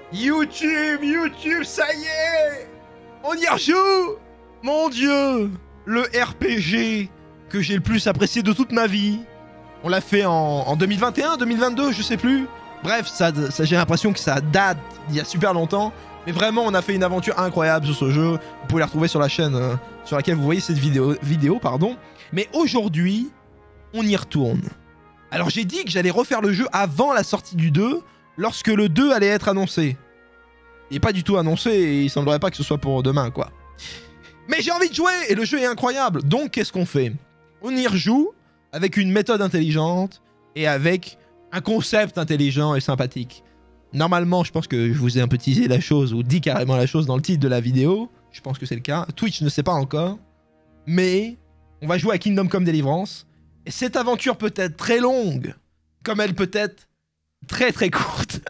YouTube, ça y est! On y rejoue! Mon Dieu! Le RPG que j'ai le plus apprécié de toute ma vie. On l'a fait en 2021, 2022, je sais plus. Bref, ça j'ai l'impression que ça date d'il y a super longtemps. Mais vraiment, on a fait une aventure incroyable sur ce jeu. Vous pouvez la retrouver sur la chaîne sur laquelle vous voyez cette vidéo, pardon. Mais aujourd'hui, on y retourne. Alors j'ai dit que j'allais refaire le jeu avant la sortie du 2, lorsque le 2 allait être annoncé. Il n'est pas du tout annoncé et il semblerait pas que ce soit pour demain, quoi. Mais j'ai envie de jouer et le jeu est incroyable. Donc qu'est-ce qu'on fait? On y rejoue avec une méthode intelligente et avec un concept intelligent et sympathique. Normalement, je pense que je vous ai un peu teasé la chose ou dit carrément la chose dans le titre de la vidéo. Je pense que c'est le cas. Twitch ne sait pas encore. Mais on va jouer à Kingdom Come Deliverance. Et cette aventure peut être très longue, comme elle peut être très très courte.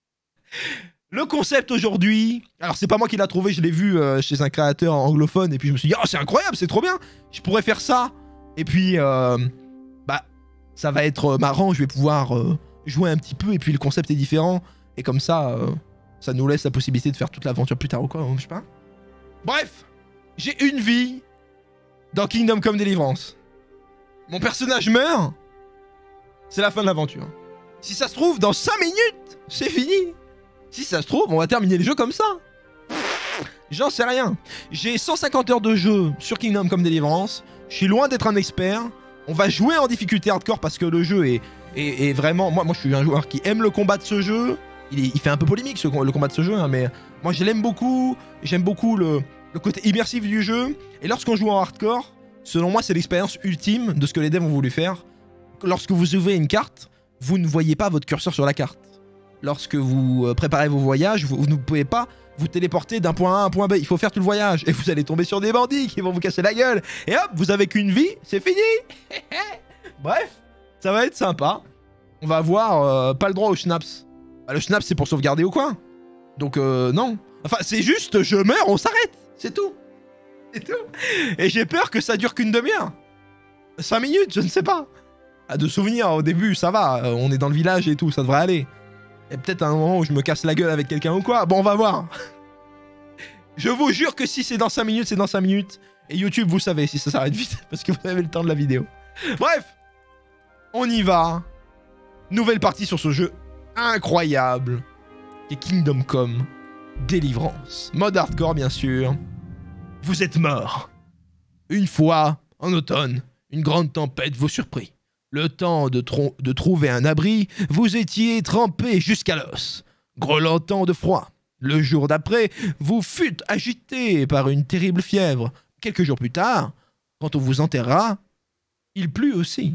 Le concept aujourd'hui, alors c'est pas moi qui l'a trouvé, je l'ai vu chez un créateur anglophone et puis je me suis dit oh c'est incroyable, c'est trop bien, je pourrais faire ça. Et puis bah ça va être marrant, je vais pouvoir jouer un petit peu et puis le concept est différent et comme ça ça nous laisse la possibilité de faire toute l'aventure plus tard ou quoi, je sais pas. Bref, j'ai une vie dans Kingdom Come Deliverance. Mon personnage meurt, c'est la fin de l'aventure. Si ça se trouve, dans 5 minutes, c'est fini. Si ça se trouve, on va terminer le jeu comme ça. J'en sais rien. J'ai 150 heures de jeu sur Kingdom Come Deliverance. Je suis loin d'être un expert. On va jouer en difficulté hardcore parce que le jeu est vraiment... Moi, je suis un joueur qui aime le combat de ce jeu. Il fait un peu polémique, le combat de ce jeu, hein, mais moi, je l'aime beaucoup. J'aime beaucoup le côté immersif du jeu. Et lorsqu'on joue en hardcore, selon moi, c'est l'expérience ultime de ce que les devs ont voulu faire. Lorsque vous ouvrez une carte, vous ne voyez pas votre curseur sur la carte. Lorsque vous préparez vos voyages, vous ne pouvez pas vous téléporter d'un point A à un point B. Il faut faire tout le voyage. Et vous allez tomber sur des bandits qui vont vous casser la gueule. Et hop, vous avez qu'une vie, c'est fini. Bref, ça va être sympa. On va avoir pas le droit au schnaps. Bah, le schnaps, c'est pour sauvegarder au coin. Donc non. Enfin, c'est juste, je meurs, on s'arrête. C'est tout. C'est tout. Et j'ai peur que ça dure qu'une demi-heure. 5 minutes, je ne sais pas. Ah, de souvenirs, au début, ça va. On est dans le village et tout, ça devrait aller. Et peut-être un moment où je me casse la gueule avec quelqu'un ou quoi. Bon, on va voir. Je vous jure que si c'est dans 5 minutes, c'est dans 5 minutes. Et YouTube, vous savez si ça s'arrête vite, parce que vous avez le temps de la vidéo. Bref, on y va. Nouvelle partie sur ce jeu incroyable. Qui est Kingdom Come Deliverance. Mode hardcore, bien sûr. Vous êtes mort. Une fois, en automne, une grande tempête vous surprit. Le temps de trouver un abri, vous étiez trempé jusqu'à l'os, grelottant de froid. Le jour d'après, vous fûtes agité par une terrible fièvre. Quelques jours plus tard, quand on vous enterra, il plut aussi.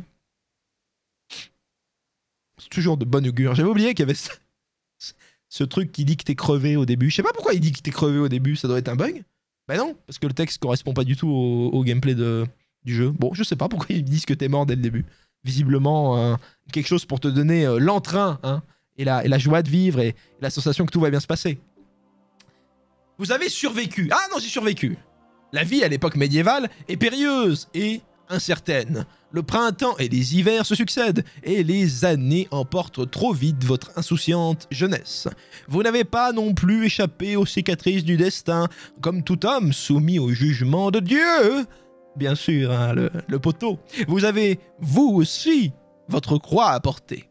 C'est toujours de bon augure. J'avais oublié qu'il y avait ce truc qui dit que t'es crevé au début. Je sais pas pourquoi il dit que t'es crevé au début, ça doit être un bug. Ben non, parce que le texte correspond pas du tout au gameplay du jeu. Bon, je sais pas pourquoi ils disent que t'es mort dès le début. Visiblement, quelque chose pour te donner l'entrain hein, et la joie de vivre et la sensation que tout va bien se passer. Vous avez survécu. Ah non, j'ai survécu. La vie à l'époque médiévale est périlleuse et incertaine. Le printemps et les hivers se succèdent et les années emportent trop vite votre insouciante jeunesse. Vous n'avez pas non plus échappé aux cicatrices du destin, comme tout homme soumis au jugement de Dieu. Bien sûr, hein, le poteau. Vous avez, vous aussi, votre croix à porter.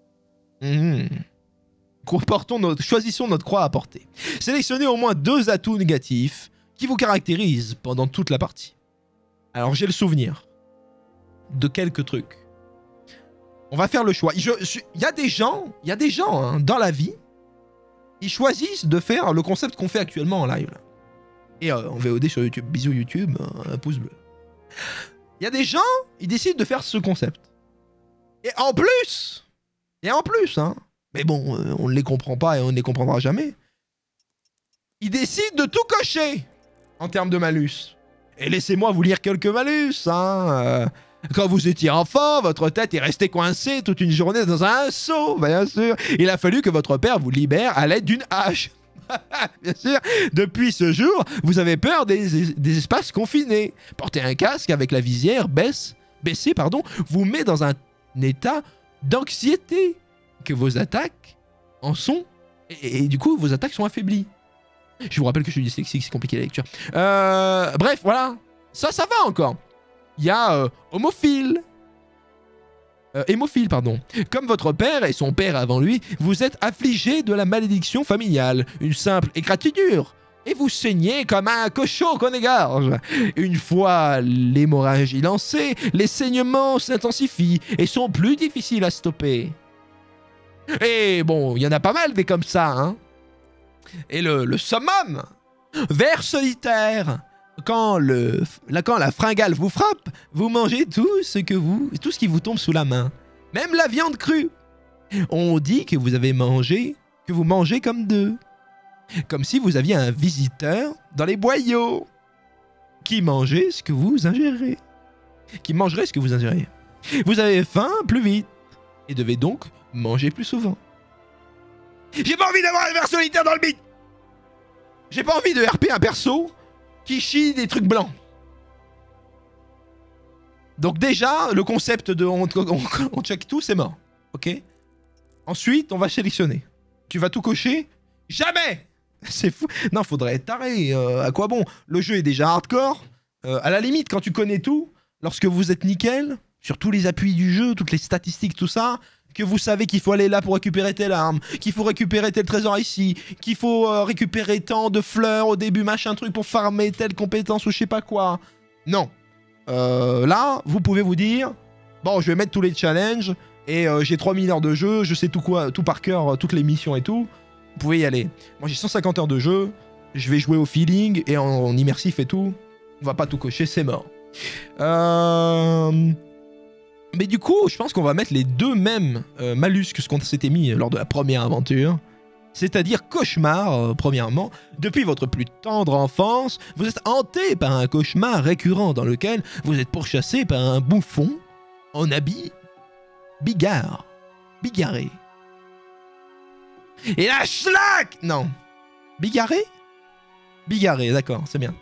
Choisissons notre croix à porter. Sélectionnez au moins 2 atouts négatifs qui vous caractérisent pendant toute la partie. Alors, j'ai le souvenir de quelques trucs. On va faire le choix. Il y a des gens hein, dans la vie, ils choisissent de faire le concept qu'on fait actuellement en live. Là. Et en VOD sur YouTube. Bisous YouTube, un pouce bleu. Il y a des gens, ils décident de faire ce concept. Et en plus, hein, mais bon, on ne les comprend pas et on ne les comprendra jamais, ils décident de tout cocher en termes de malus. Et laissez-moi vous lire quelques malus, hein. Quand vous étiez enfant, votre tête est restée coincée toute une journée dans un seau, bien sûr. Il a fallu que votre père vous libère à l'aide d'une hache. Bien sûr, depuis ce jour, vous avez peur des espaces confinés. Porter un casque avec la visière baissée, vous met dans un état d'anxiété. Que vos attaques en sont Et du coup, vos attaques sont affaiblies. Je vous rappelle que je suis dyslexique, c'est compliqué la lecture. Bref, voilà. Ça va encore. Il y a homophile. Hémophile, pardon. Comme votre père et son père avant lui, vous êtes affligé de la malédiction familiale, une simple égratignure, et vous saignez comme un cochon qu'on égorge. Une fois l'hémorragie lancée, les saignements s'intensifient et sont plus difficiles à stopper. Et bon, il y en a pas mal des comme ça, hein. Et le summum, vers solitaire. Quand la fringale vous frappe, vous mangez tout ce qui vous tombe sous la main. Même la viande crue. On dit que vous mangez comme deux. Comme si vous aviez un visiteur dans les boyaux. Qui mangerait ce que vous ingérez. Vous avez faim plus vite. Et devez donc manger plus souvent. J'ai pas envie d'avoir un vers solitaire dans le beat. J'ai pas envie de RP un perso qui chie des trucs blancs. Donc déjà, le concept de on check tout, c'est mort. Ok. Ensuite, on va sélectionner. Tu vas tout cocher? Jamais. C'est fou. Non, faudrait être taré. À quoi bon? Le jeu est déjà hardcore. À la limite, quand tu connais tout, lorsque vous êtes nickel, sur tous les appuis du jeu, toutes les statistiques, tout ça, que vous savez qu'il faut aller là pour récupérer telle arme, qu'il faut récupérer tel trésor ici, qu'il faut récupérer tant de fleurs au début, machin truc, pour farmer telle compétence ou je sais pas quoi. Non. Là, vous pouvez vous dire, bon, je vais mettre tous les challenges, et j'ai 3000 heures de jeu, je sais tout par cœur, toutes les missions et tout. Vous pouvez y aller. Moi, j'ai 150 heures de jeu, je vais jouer au feeling, et en immersif et tout. On va pas tout cocher, c'est mort. Mais du coup, je pense qu'on va mettre les deux mêmes malus que ce qu'on s'était mis lors de la première aventure. C'est-à-dire cauchemar, premièrement. Depuis votre plus tendre enfance, vous êtes hanté par un cauchemar récurrent dans lequel vous êtes pourchassé par un bouffon en habit bigarré. Et la schlack! Non. Bigarré, d'accord, c'est bien.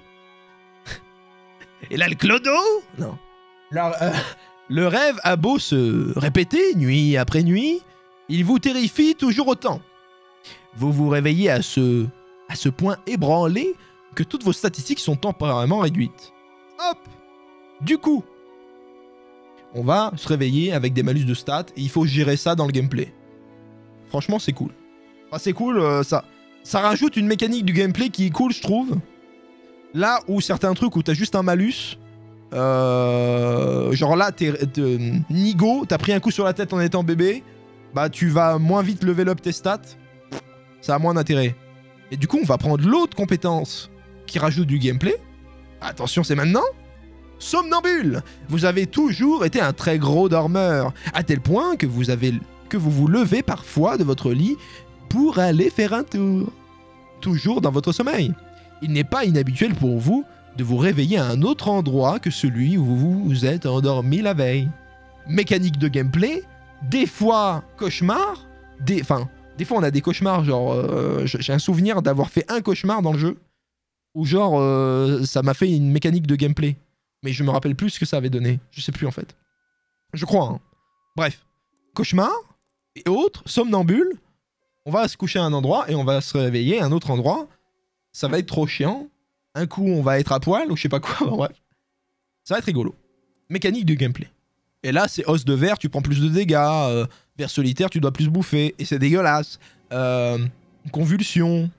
Et là, le clodo? Non. Le rêve a beau se répéter nuit après nuit, il vous terrifie toujours autant. Vous vous réveillez à ce point ébranlé que toutes vos statistiques sont temporairement réduites. Hop! Du coup, on va se réveiller avec des malus de stats et il faut gérer ça dans le gameplay. Franchement, c'est cool. Enfin, c'est cool, ça rajoute une mécanique du gameplay qui est cool, je trouve. Là où certains trucs où t'as juste un malus... genre là, Nigo, t'as pris un coup sur la tête en étant bébé, bah tu vas moins vite level up tes stats, ça a moins d'intérêt. Et du coup, on va prendre l'autre compétence qui rajoute du gameplay. Attention, c'est maintenant. Somnambule. Vous avez toujours été un très gros dormeur, à tel point que vous vous levez parfois de votre lit pour aller faire un tour. Toujours dans votre sommeil. Il n'est pas inhabituel pour vous de vous réveiller à un autre endroit que celui où vous vous êtes endormi la veille. Mécanique de gameplay, des fois cauchemar, des fois on a des cauchemars, genre j'ai un souvenir d'avoir fait un cauchemar dans le jeu, où genre ça m'a fait une mécanique de gameplay, mais je me rappelle plus ce que ça avait donné, je sais plus en fait. Je crois, hein. Bref, cauchemar, et autres, somnambule, on va se coucher à un endroit et on va se réveiller à un autre endroit, ça va être trop chiant. Un coup, on va être à poil, ou je sais pas quoi, bref. Ça va être rigolo. Mécanique du gameplay. Et là, c'est os de verre, tu prends plus de dégâts. Verre solitaire, tu dois plus bouffer. Et c'est dégueulasse. Convulsion.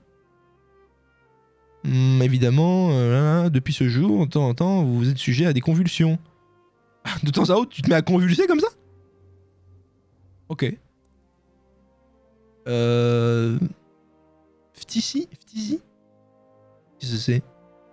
Évidemment, depuis ce jour, de temps en temps, vous êtes sujet à des convulsions. De temps à autre, tu te mets à convulser comme ça? Ok. Phtisie? Qu'est-ce que c'est?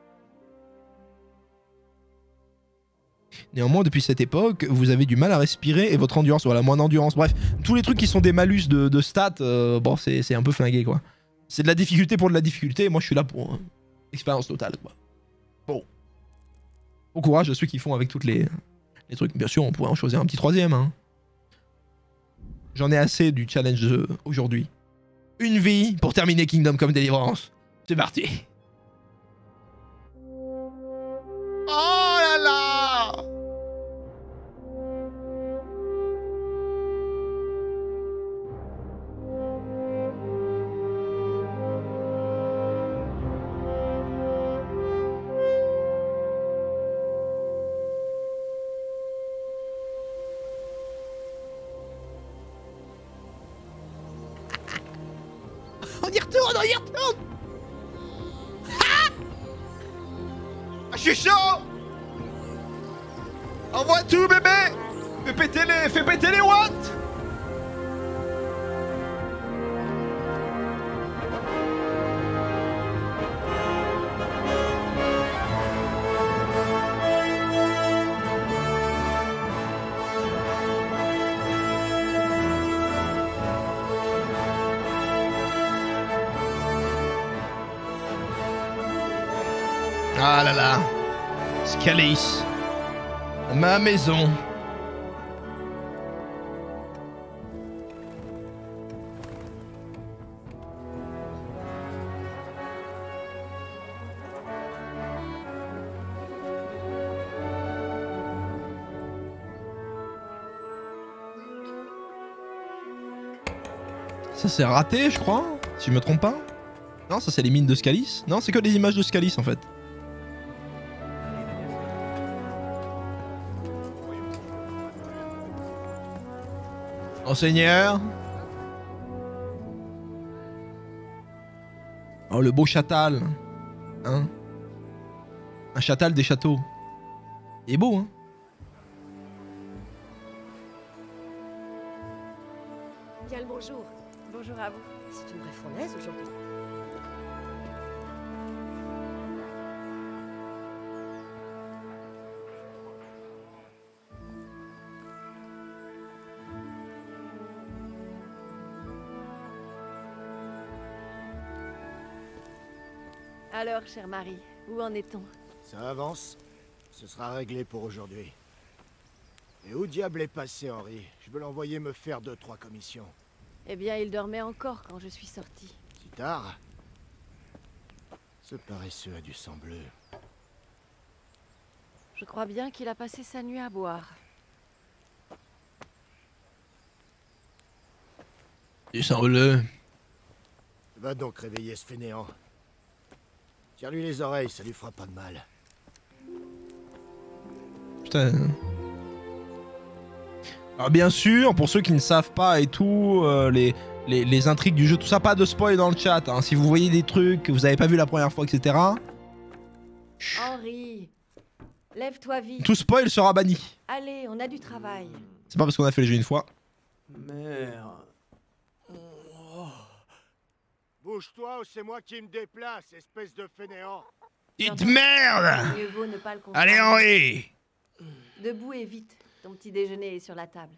Néanmoins, depuis cette époque, vous avez du mal à respirer et votre endurance, voilà, moins d'endurance. Bref, tous les trucs qui sont des malus de stats, bon, c'est un peu flingué, quoi. C'est de la difficulté pour de la difficulté, moi je suis là pour expérience totale, quoi. Bon. Bon courage à ceux qui font avec toutes les trucs. Bien sûr, on pourrait en choisir un petit troisième, hein. J'en ai assez du challenge aujourd'hui. Une vie pour terminer Kingdom Come Deliverance. C'est parti. Oh là là! On y retourne, on y retourne. Ah, je suis chaud. Envoie tout, bébé. Fais péter les watts. Ah là là, Scalis, ma maison. Ça c'est raté, je crois, si je me trompe pas. Non, ça c'est les mines de Scalis. Non, c'est que des images de Scalis en fait. Oh Seigneur. Oh le beau Châtal. Hein. Un Châtal des châteaux. Il est beau hein. Bien le bonjour. Bonjour à vous. C'est une vraie fournaise aujourd'hui. Alors, chère Marie, où en est-on? Ça avance. Ce sera réglé pour aujourd'hui. Et où diable est passé Henri? Je veux l'envoyer me faire 2-3 commissions. Eh bien, il dormait encore quand je suis sortie. Si tard? Ce paresseux a du sang bleu. Je crois bien qu'il a passé sa nuit à boire. Du sang bleu. Va donc réveiller ce fainéant. Tire-lui les oreilles, ça lui fera pas de mal. Putain. Alors bien sûr, pour ceux qui ne savent pas et tout, les intrigues du jeu, tout ça, pas de spoil dans le chat. Hein. Si vous voyez des trucs que vous avez pas vu la première fois, etc. Henri, lève-toi vite. Tout spoil sera banni. Allez, on a du travail. C'est pas parce qu'on a fait le jeu une fois. Merde. Bouge-toi ou c'est moi qui me déplace, espèce de fainéant. Petite merde. Mieux vaut ne pas le comprendre. Allez Henri. Debout et vite. Ton petit déjeuner est sur la table.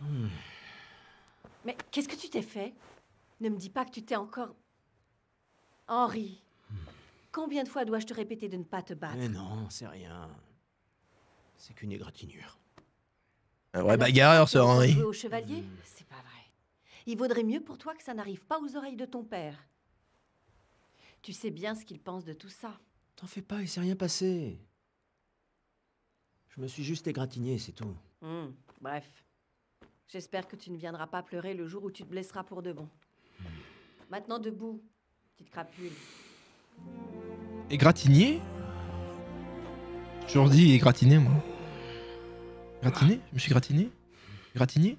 Mais qu'est-ce que tu t'es fait? Ne me dis pas que tu t'es encore... Henri, combien de fois dois-je te répéter de ne pas te battre? Mais non, c'est rien. C'est qu'une égratignure. Un vrai bagarreur, ce Henri. Jouer au chevalier? C'est pas vrai. Il vaudrait mieux pour toi que ça n'arrive pas aux oreilles de ton père. Tu sais bien ce qu'il pense de tout ça. T'en fais pas, il s'est rien passé. Je me suis juste égratigné, c'est tout. Bref. J'espère que tu ne viendras pas pleurer le jour où tu te blesseras pour de bon. Maintenant debout, petite crapule. Égratigné? J'ai toujours dit égratigné, moi. Gratiné? Je me suis gratiné? Gratigné?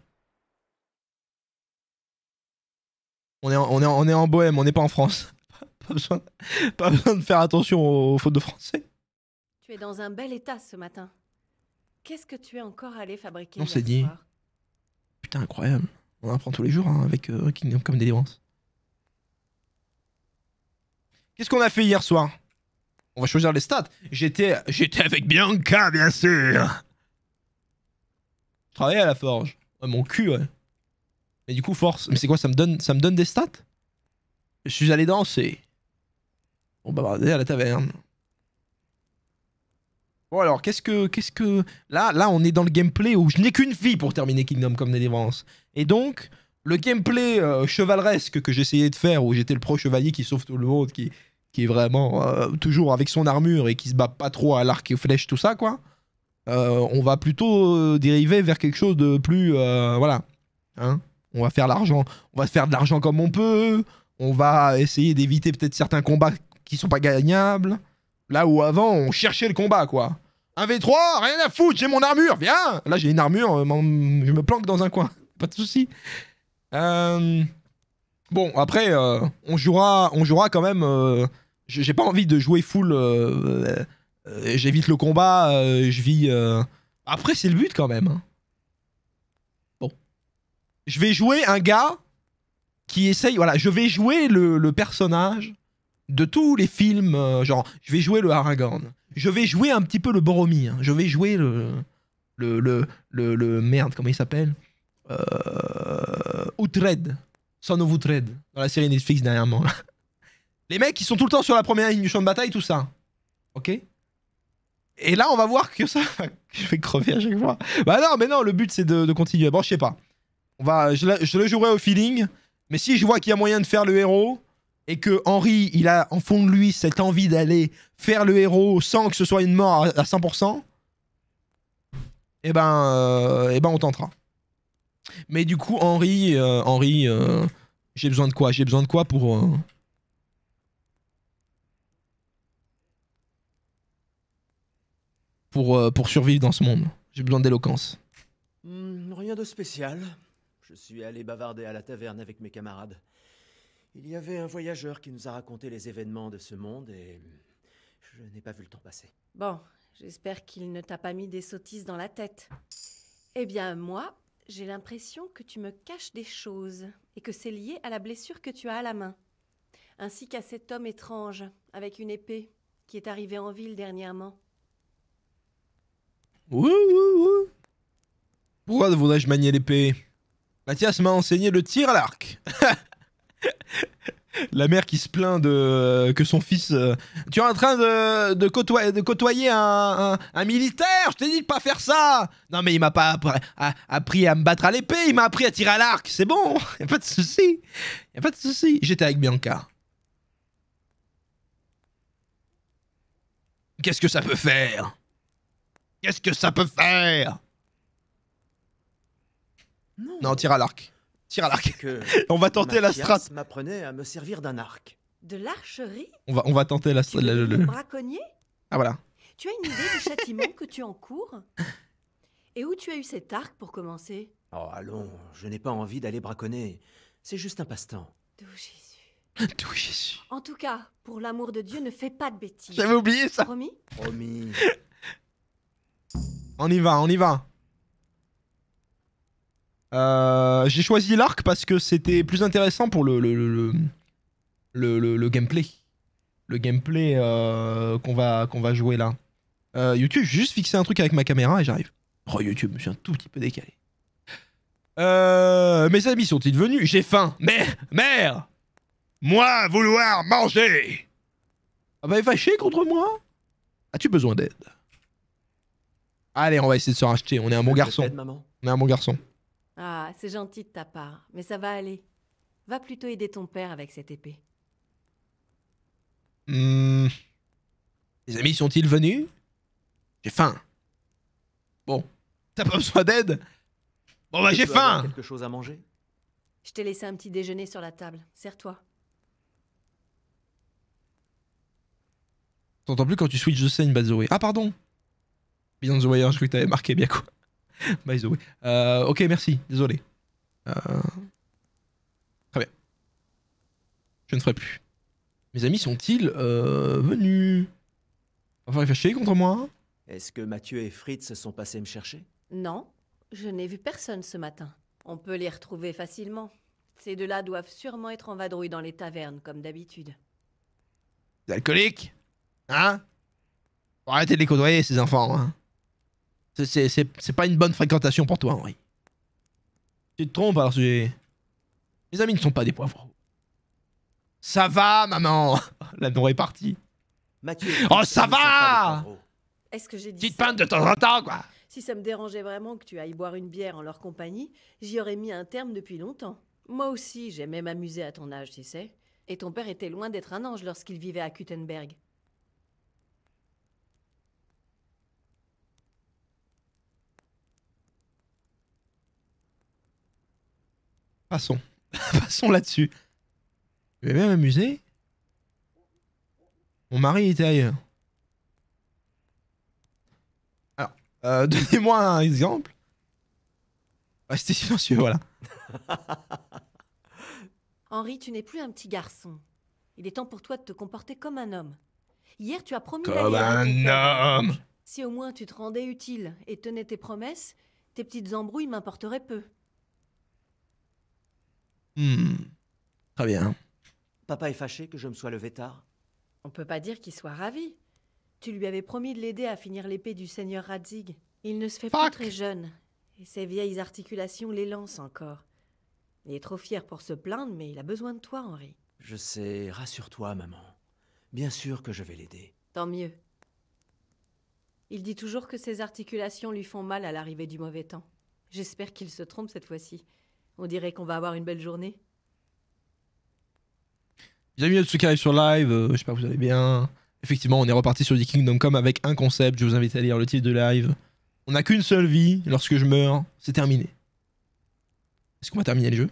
On est en Bohème, on n'est pas en France. Pas besoin de faire attention aux fautes de français. Tu es dans un bel état ce matin. Qu'est-ce que tu es encore allé fabriquer On hier s'est dit. soir? Putain, incroyable. On apprend tous les jours hein, avec Kingdom Come Deliverance. Qu'est-ce qu'on a fait hier soir? On va choisir les stats. J'étais avec Bianca, bien sûr. Je travaillais à la forge. Ouais, mon cul, ouais. Mais du coup, force. Mais c'est quoi, ça me donne des stats? Je suis allé danser. On bavardait à la taverne. Bon alors, qu'est-ce que... Là, on est dans le gameplay où je n'ai qu'une fille pour terminer Kingdom Come Deliverance. Et donc, le gameplay chevaleresque que j'essayais de faire, où j'étais le pro chevalier qui sauve tout le monde, qui est vraiment toujours avec son armure et qui se bat pas trop à l'arc et aux flèches, tout ça, quoi. On va plutôt dériver vers quelque chose de plus... voilà. Hein, on va faire l'argent. On va faire de l'argent comme on peut. On va essayer d'éviter peut-être certains combats qui sont pas gagnables. Là où avant, on cherchait le combat, quoi. 1v3, rien à foutre, j'ai mon armure, viens. Là, j'ai une armure, je me planque dans un coin. Pas de soucis. Bon, après, on jouera quand même. J'ai pas envie de jouer full. J'évite le combat. Je vis. Après, c'est le but quand même. Hein. Bon. Je vais jouer un gars qui essaye. Voilà, je vais jouer le personnage de tous les films. Genre, je vais jouer le Aragorn. Je vais jouer un petit peu le Boromir. Je vais jouer le merde, comment il s'appelle Uhtred. Son of Uhtred. Dans la série Netflix dernièrement. Les mecs, ils sont tout le temps sur la première ligne du champ de bataille, tout ça. Ok. Et là, on va voir que ça... je vais crever à chaque fois. Bah non, mais non, le but, c'est de continuer. Bon, je sais pas. Je le jouerai au feeling. Mais si je vois qu'il y a moyen de faire le héros, et que Henry, il a en fond de lui cette envie d'aller faire le héros sans que ce soit une mort à 100%, eh ben, on tentera. Mais du coup, Henry, j'ai besoin de quoi? J'ai besoin de quoi pour survivre dans ce monde? J'ai besoin d'éloquence. Rien de spécial. Je suis allé bavarder à la taverne avec mes camarades. Il y avait un voyageur qui nous a raconté les événements de ce monde et je n'ai pas vu le temps passer. Bon, j'espère qu'il ne t'a pas mis des sottises dans la tête. Eh bien, moi, j'ai l'impression que tu me caches des choses et que c'est lié à la blessure que tu as à la main. Ainsi qu'à cet homme étrange avec une épée qui est arrivé en ville dernièrement. Ouh. Pourquoi voudrais-je manier l'épée? Mathias m'a enseigné le tir à l'arc. La mère qui se plaint que son fils... Tu es en train de côtoyer un militaire. Je t'ai dit de pas faire ça. Non mais il m'a pas appris à me battre à l'épée. Il m'a appris à tirer à l'arc. C'est bon. Y a pas de souci. Y a pas de souci. J'étais avec Bianca. Qu'est-ce que ça peut faire? Qu'est-ce que ça peut faire? Non, tire à l'arc. Tire à l'arc. On va tenter la strat. M'apprenait à me servir d'un arc. De l'archerie? On va tenter la Tu veux strat. devenir braconnier? Ah voilà. Tu as une idée du châtiment que tu encours? Et où tu as eu cet arc pour commencer? Oh, allons, je n'ai pas envie d'aller braconner. C'est juste un passe-temps. D'où Jésus. D'où Jésus. En tout cas, pour l'amour de Dieu, ne fais pas de bêtises. J'avais oublié ça. Promis? Promis. On y va, on y va. J'ai choisi l'arc parce que c'était plus intéressant pour le gameplay. Le gameplay qu'on va jouer là. YouTube, j'ai juste fixé un truc avec ma caméra et j'arrive. Oh YouTube, je suis un tout petit peu décalé. Mes amis sont-ils venus? J'ai faim. Mais, mère! Moi, vouloir manger! Ah bah, fâché contre moi? As-tu besoin d'aide? Allez, on va essayer de se racheter. On est un bon garçon. Maman. On est un bon garçon. Ah, c'est gentil de ta part, mais ça va aller. Va plutôt aider ton père avec cette épée. Les amis sont-ils venus? J'ai faim. Bon, t'as pas besoin d'aide? Bon bah j'ai Tu peux avoir faim. quelque chose à manger? Je t'ai laissé un petit déjeuner sur la table. Sers-toi. T'entends plus quand tu switches de scène, by the way. Ah pardon. Beyond the Wire, je crois que t'avais marqué bien quoi. By the way. Ok, merci, désolé. Très bien. Je ne ferai plus. Mes amis sont-ils venus? Enfin, fâchés contre moi? Est-ce que Mathieu et Fritz sont passés me chercher? Non, je n'ai vu personne ce matin. On peut les retrouver facilement. Ces deux-là doivent sûrement être en vadrouille dans les tavernes, comme d'habitude. Des alcooliques? Hein? Faut arrêter de les côtoyer, ces enfants. Hein. C'est pas une bonne fréquentation pour toi, Henri. Tu te trompes alors que mes amis ne sont pas des poivrons. Ça va, maman. La nourriture est partie. Mathieu et Oh, Fritz ça ne sont pas va des poivrons. Est-ce que j'ai dit Petite ça? panne de temps en temps, quoi. Si ça me dérangeait vraiment que tu ailles boire une bière en leur compagnie, j'y aurais mis un terme depuis longtemps. Moi aussi, j'aimais m'amuser à ton âge, tu sais. Et ton père était loin d'être un ange lorsqu'il vivait à Kuttenberg. Passons. Passons là-dessus. Je vais bien m'amuser. Mon mari était ailleurs. Alors, donnez-moi un exemple. Restez silencieux, voilà. Henri, tu n'es plus un petit garçon. Il est temps pour toi de te comporter comme un homme. Hier, tu as promis Comme d'aller avec ton un père à la homme. grange. Si au moins tu te rendais utile et tenais tes promesses, tes petites embrouilles m'importeraient peu. Très bien. Papa est fâché que je me sois levé tard. On peut pas dire qu'il soit ravi. Tu lui avais promis de l'aider à finir l'épée du seigneur Radzig. Il ne se fait plus Fuck. très jeune, et ses vieilles articulations l'élancent encore. Il est trop fier pour se plaindre, mais il a besoin de toi, Henri. Je sais, rassure-toi, maman. Bien sûr que je vais l'aider. Tant mieux. Il dit toujours que ses articulations lui font mal à l'arrivée du mauvais temps. J'espère qu'il se trompe cette fois-ci. On dirait qu'on va avoir une belle journée. Bienvenue à tous ceux qui arrivent sur live, j'espère que vous allez bien. Effectivement, on est reparti sur du Kingdom Come avec un concept, je vous invite à lire le titre de live. On n'a qu'une seule vie, lorsque je meurs, c'est terminé. Est-ce qu'on va terminer le jeu?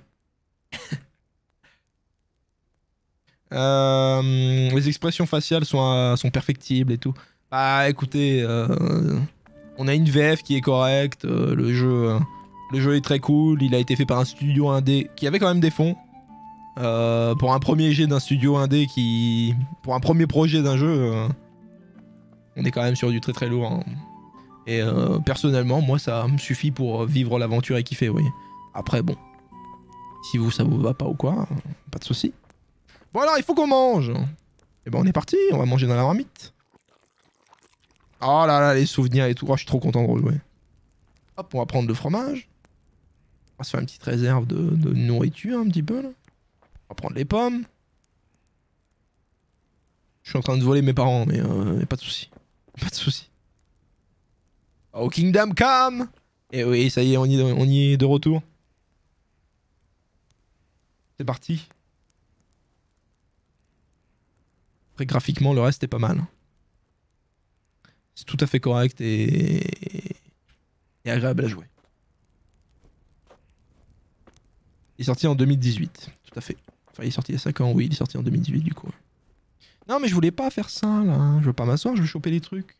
Les expressions faciales sont perfectibles et tout. Bah écoutez, on a une VF qui est correcte, le jeu est très cool, il a été fait par un studio indé qui avait quand même des fonds. Pour un premier jet d'un studio indé pour un premier projet d'un jeu, on est quand même sur du très très lourd. Hein. Et personnellement, moi ça me suffit pour vivre l'aventure et kiffer, oui. Après bon, si ça vous va pas ou quoi, pas de soucis. Bon alors, il faut qu'on mange. Et ben on est parti, on va manger dans la marmite. Oh là là, les souvenirs et tout, oh, je suis trop content de rejouer. Hop, on va prendre le fromage. On va se faire une petite réserve de nourriture un petit peu là. On va prendre les pommes. Je suis en train de voler mes parents, mais pas de soucis. Pas de soucis. Au Kingdom Come. Et oui, ça y est, on y est de retour. C'est parti. Après, graphiquement, le reste est pas mal. C'est tout à fait correct et agréable à jouer. Il est sorti en 2018, tout à fait. Enfin, il est sorti il y a 5 ans, oui, il est sorti en 2018 du coup. Non, mais je voulais pas faire ça là. Je veux pas m'asseoir, je veux choper les trucs.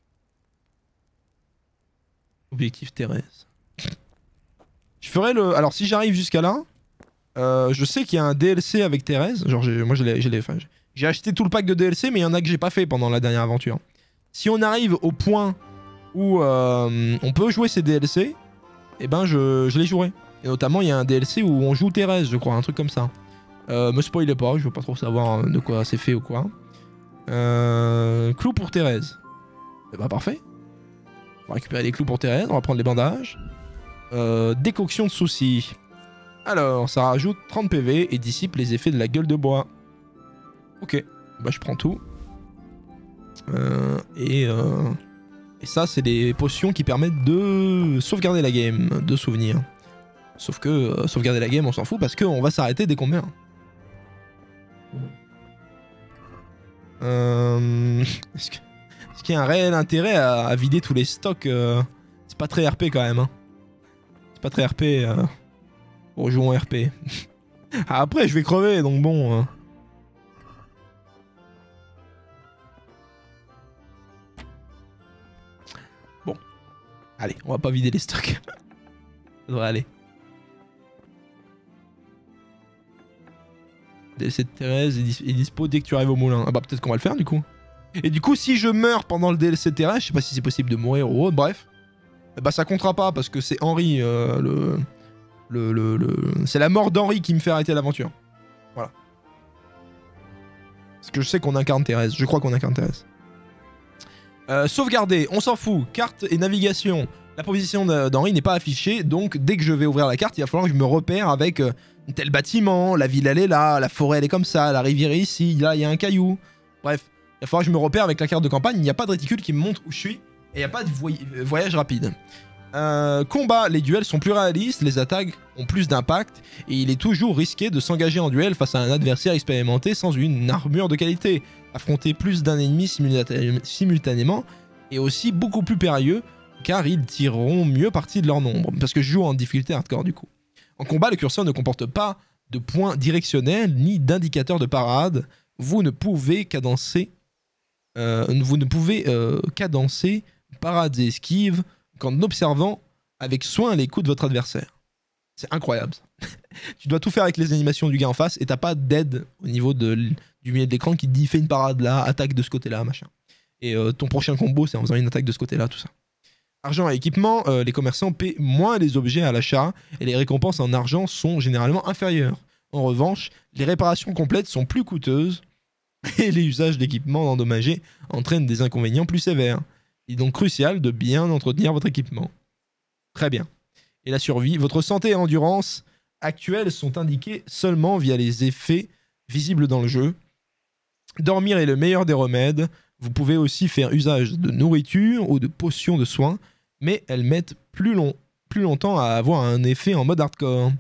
Objectif Thérèse. Je ferai le. Alors, si j'arrive jusqu'à là, je sais qu'il y a un DLC avec Thérèse. Genre, moi, j'ai acheté tout le pack de DLC, mais il y en a que j'ai pas fait pendant la dernière aventure. Si on arrive au point où on peut jouer ces DLC, eh ben, je les jouerai. Et notamment, il y a un DLC où on joue Thérèse, je crois, un truc comme ça. Me spoilez pas, je veux pas trop savoir de quoi c'est fait ou quoi. Clous pour Thérèse. Eh bah parfait. On va récupérer les clous pour Thérèse, on va prendre les bandages. Décoction de soucis. Alors, ça rajoute 30 PV et dissipe les effets de la gueule de bois. Ok, bah je prends tout. Et ça, c'est des potions qui permettent de sauvegarder la game, de souvenirs. Sauf que sauvegarder la game, on s'en fout parce qu'on va s'arrêter dès qu'on meurt. Est-ce qu'il y a un réel intérêt à vider tous les stocks C'est pas très RP quand même. Hein. C'est pas très RP. Jouons RP. Après, je vais crever, donc bon. Bon. Allez, on va pas vider les stocks. Ça devrait aller. DLC de Thérèse est dispo dès que tu arrives au moulin. Ah bah peut-être qu'on va le faire du coup. Et du coup, si je meurs pendant le DLC de Thérèse, je sais pas si c'est possible de mourir ou autre, bref. Bah ça comptera pas parce que c'est Henri c'est la mort d'Henri qui me fait arrêter l'aventure. Voilà. Parce que je sais qu'on incarne Thérèse. Je crois qu'on incarne Thérèse. Sauvegarder, on s'en fout. Carte et navigation. La position d'Henri n'est pas affichée, donc dès que je vais ouvrir la carte, il va falloir que je me repère avec tel bâtiment, la ville elle est là, la forêt elle est comme ça, la rivière est ici, là il y a un caillou. Bref, il va falloir que je me repère avec la carte de campagne, il n'y a pas de réticule qui me montre où je suis, et il n'y a pas de voyage rapide. Combat, les duels sont plus réalistes, les attaques ont plus d'impact, et il est toujours risqué de s'engager en duel face à un adversaire expérimenté sans une armure de qualité. Affronter plus d'un ennemi simultanément est aussi beaucoup plus périlleux, car ils tireront mieux parti de leur nombre, parce que je joue en difficulté hardcore du coup. En combat, le curseur ne comporte pas de points directionnels ni d'indicateur de parade. Vous ne pouvez cadencer, parades et esquives qu'en observant avec soin les coups de votre adversaire. C'est incroyable ça. Tu dois tout faire avec les animations du gars en face et t'as pas d'aide au niveau du milieu de l'écran qui te dit fais une parade là, attaque de ce côté-là, machin. Et ton prochain combo c'est en faisant une attaque de ce côté-là, tout ça. Argent et équipement, les commerçants paient moins les objets à l'achat et les récompenses en argent sont généralement inférieures. En revanche, les réparations complètes sont plus coûteuses et les usages d'équipements endommagés entraînent des inconvénients plus sévères. Il est donc crucial de bien entretenir votre équipement. Très bien. Et la survie, votre santé et endurance actuelles sont indiquées seulement via les effets visibles dans le jeu. Dormir est le meilleur des remèdes. Vous pouvez aussi faire usage de nourriture ou de potions de soins, mais elles mettent plus longtemps à avoir un effet en mode hardcore.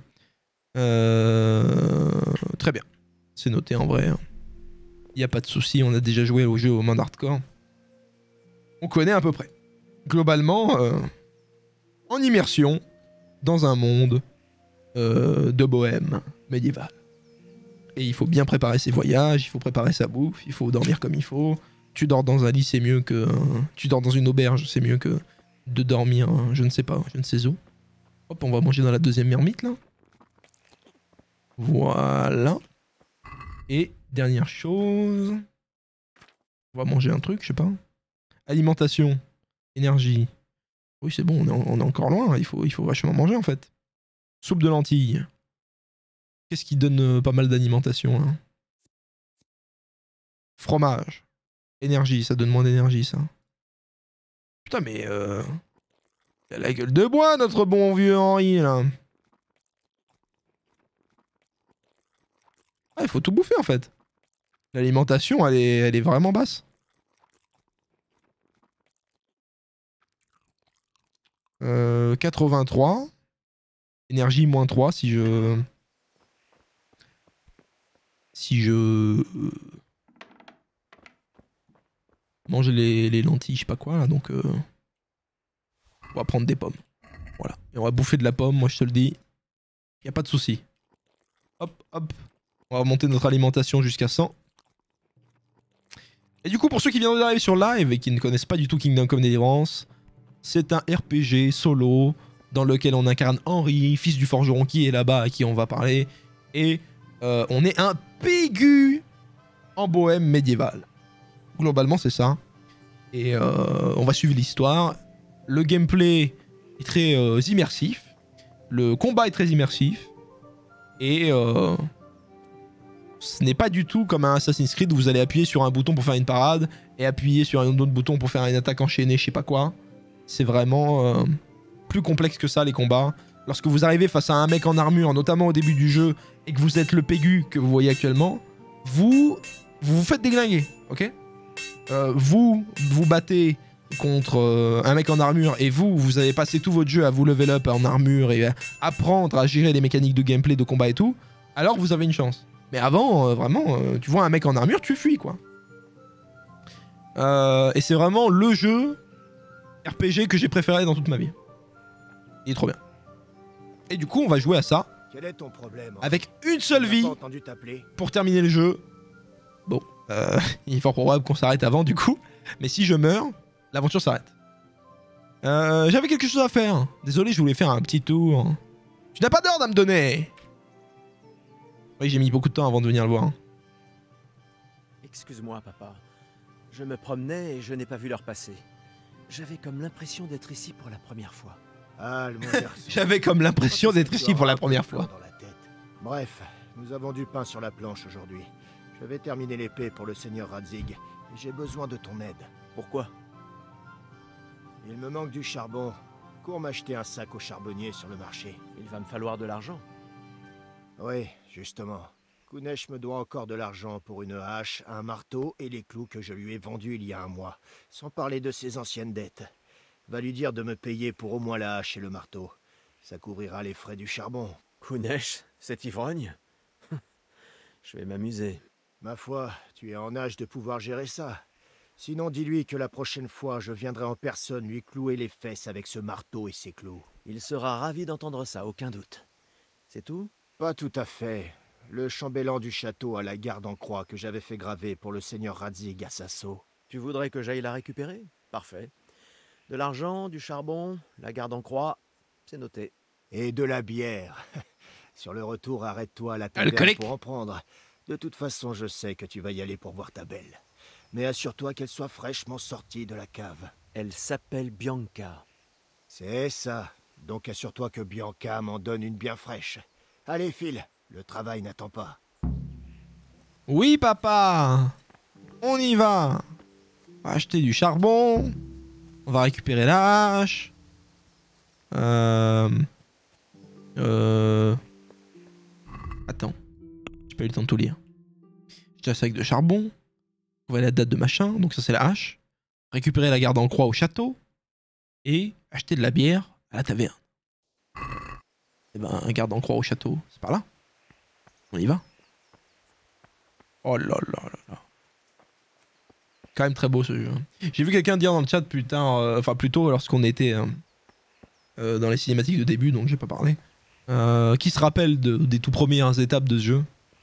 Très bien. C'est noté en vrai. Il n'y a pas de souci, on a déjà joué au jeu au mode hardcore. On connaît à peu près. Globalement, en immersion, dans un monde de bohème médiéval. Et il faut bien préparer ses voyages, il faut préparer sa bouffe, il faut dormir comme il faut. Tu dors dans un lit, c'est mieux que... Tu dors dans une auberge, c'est mieux que de dormir, je ne sais pas, je ne sais où. Hop, on va manger dans la deuxième marmite, là. Voilà. Et dernière chose... On va manger un truc, je sais pas. Alimentation. Énergie. Oui, c'est bon, on est encore loin, il faut vachement manger, en fait. Soupe de lentilles. Qu'est-ce qui donne pas mal d'alimentation, là? Fromage. Énergie, ça donne moins d'énergie, ça. Putain, mais... Il a la gueule de bois, notre bon vieux Henri, là. Ah, il faut tout bouffer, en fait. L'alimentation, elle est vraiment basse. Euh, 83. Énergie moins 3 si je... mange les lentilles, je sais pas quoi, là, donc... On va prendre des pommes. Voilà. Et on va bouffer de la pomme, moi je te le dis. Y a pas de souci. Hop, hop. On va monter notre alimentation jusqu'à 100. Et du coup, pour ceux qui viennent d'arriver sur live et qui ne connaissent pas du tout Kingdom Come Deliverance, c'est un RPG solo dans lequel on incarne Henri, fils du forgeron qui est là-bas, à qui on va parler. Et on est un pégu en bohème médiéval. Globalement, c'est ça. Et on va suivre l'histoire. Le gameplay est très immersif. Le combat est très immersif. Et ce n'est pas du tout comme un Assassin's Creed où vous allez appuyer sur un bouton pour faire une parade et appuyer sur un autre bouton pour faire une attaque enchaînée, je sais pas quoi. C'est vraiment plus complexe que ça, les combats. Lorsque vous arrivez face à un mec en armure, notamment au début du jeu, et que vous êtes le pégu que vous voyez actuellement, vous faites déglinguer, ok? Vous battez contre un mec en armure et vous avez passé tout votre jeu à vous level up en armure et à apprendre à gérer les mécaniques de gameplay, de combat et tout, alors vous avez une chance. Mais avant, vraiment, tu vois un mec en armure, tu fuis, quoi. Et c'est vraiment le jeu RPG que j'ai préféré dans toute ma vie. Il est trop bien. Et du coup, on va jouer à ça. Quel est ton problème? Avec une seule vie pour terminer le jeu. Bon, il est fort probable qu'on s'arrête avant, du coup. Mais si je meurs, l'aventure s'arrête. J'avais quelque chose à faire. Désolé, je voulais faire un petit tour. Tu n'as pas d'ordre à me donner. Oui, j'ai mis beaucoup de temps avant de venir le voir. Excuse-moi, papa. Je me promenais et je n'ai pas vu l'heure passer. J'avais comme l'impression d'être ici pour la première fois. Ah, mon garçon. J'avais comme l'impression d'être ici pour la première fois. Bref, nous avons du pain sur la planche aujourd'hui. Je vais terminer l'épée pour le seigneur Radzig. Et j'ai besoin de ton aide. Pourquoi? Il me manque du charbon. Cours m'acheter un sac au charbonnier sur le marché. Il va me falloir de l'argent. Oui, justement. Kunesh me doit encore de l'argent pour une hache, un marteau et les clous que je lui ai vendus il y a un mois. Sans parler de ses anciennes dettes. Va lui dire de me payer pour au moins la hache et le marteau. Ça couvrira les frais du charbon. Kunesh, cet ivrogne? Je vais m'amuser. Ma foi, tu es en âge de pouvoir gérer ça. Sinon, dis-lui que la prochaine fois, je viendrai en personne lui clouer les fesses avec ce marteau et ses clous. Il sera ravi d'entendre ça, aucun doute. C'est tout? Pas tout à fait. Le chambellan du château a la garde en croix que j'avais fait graver pour le seigneur Radzig à Sasso. Tu voudrais que j'aille la récupérer? Parfait. De l'argent, du charbon, la garde en croix, c'est noté. Et de la bière. Sur le retour, arrête-toi à la Alcoolique. taverne pour en prendre. De toute façon, je sais que tu vas y aller pour voir ta belle. Mais assure-toi qu'elle soit fraîchement sortie de la cave. Elle s'appelle Bianca. C'est ça. Donc assure-toi que Bianca m'en donne une bien fraîche. Allez, file. Le travail n'attend pas. Oui, papa. On y va. On va acheter du charbon. On va récupérer la hache. Attends. J'ai pas eu le temps de tout lire. J'ai un sac de charbon. On va la date de machin. Donc ça, c'est la hache. Récupérer la garde en croix au château. Et acheter de la bière à la taverne. Et ben, un garde en croix au château, c'est par là. On y va. Oh là là là là. Quand même très beau ce jeu. J'ai vu quelqu'un dire dans le chat plus tôt lorsqu'on était dans les cinématiques de début, donc j'ai pas parlé. Qui se rappelle des tout premières étapes de ce jeu.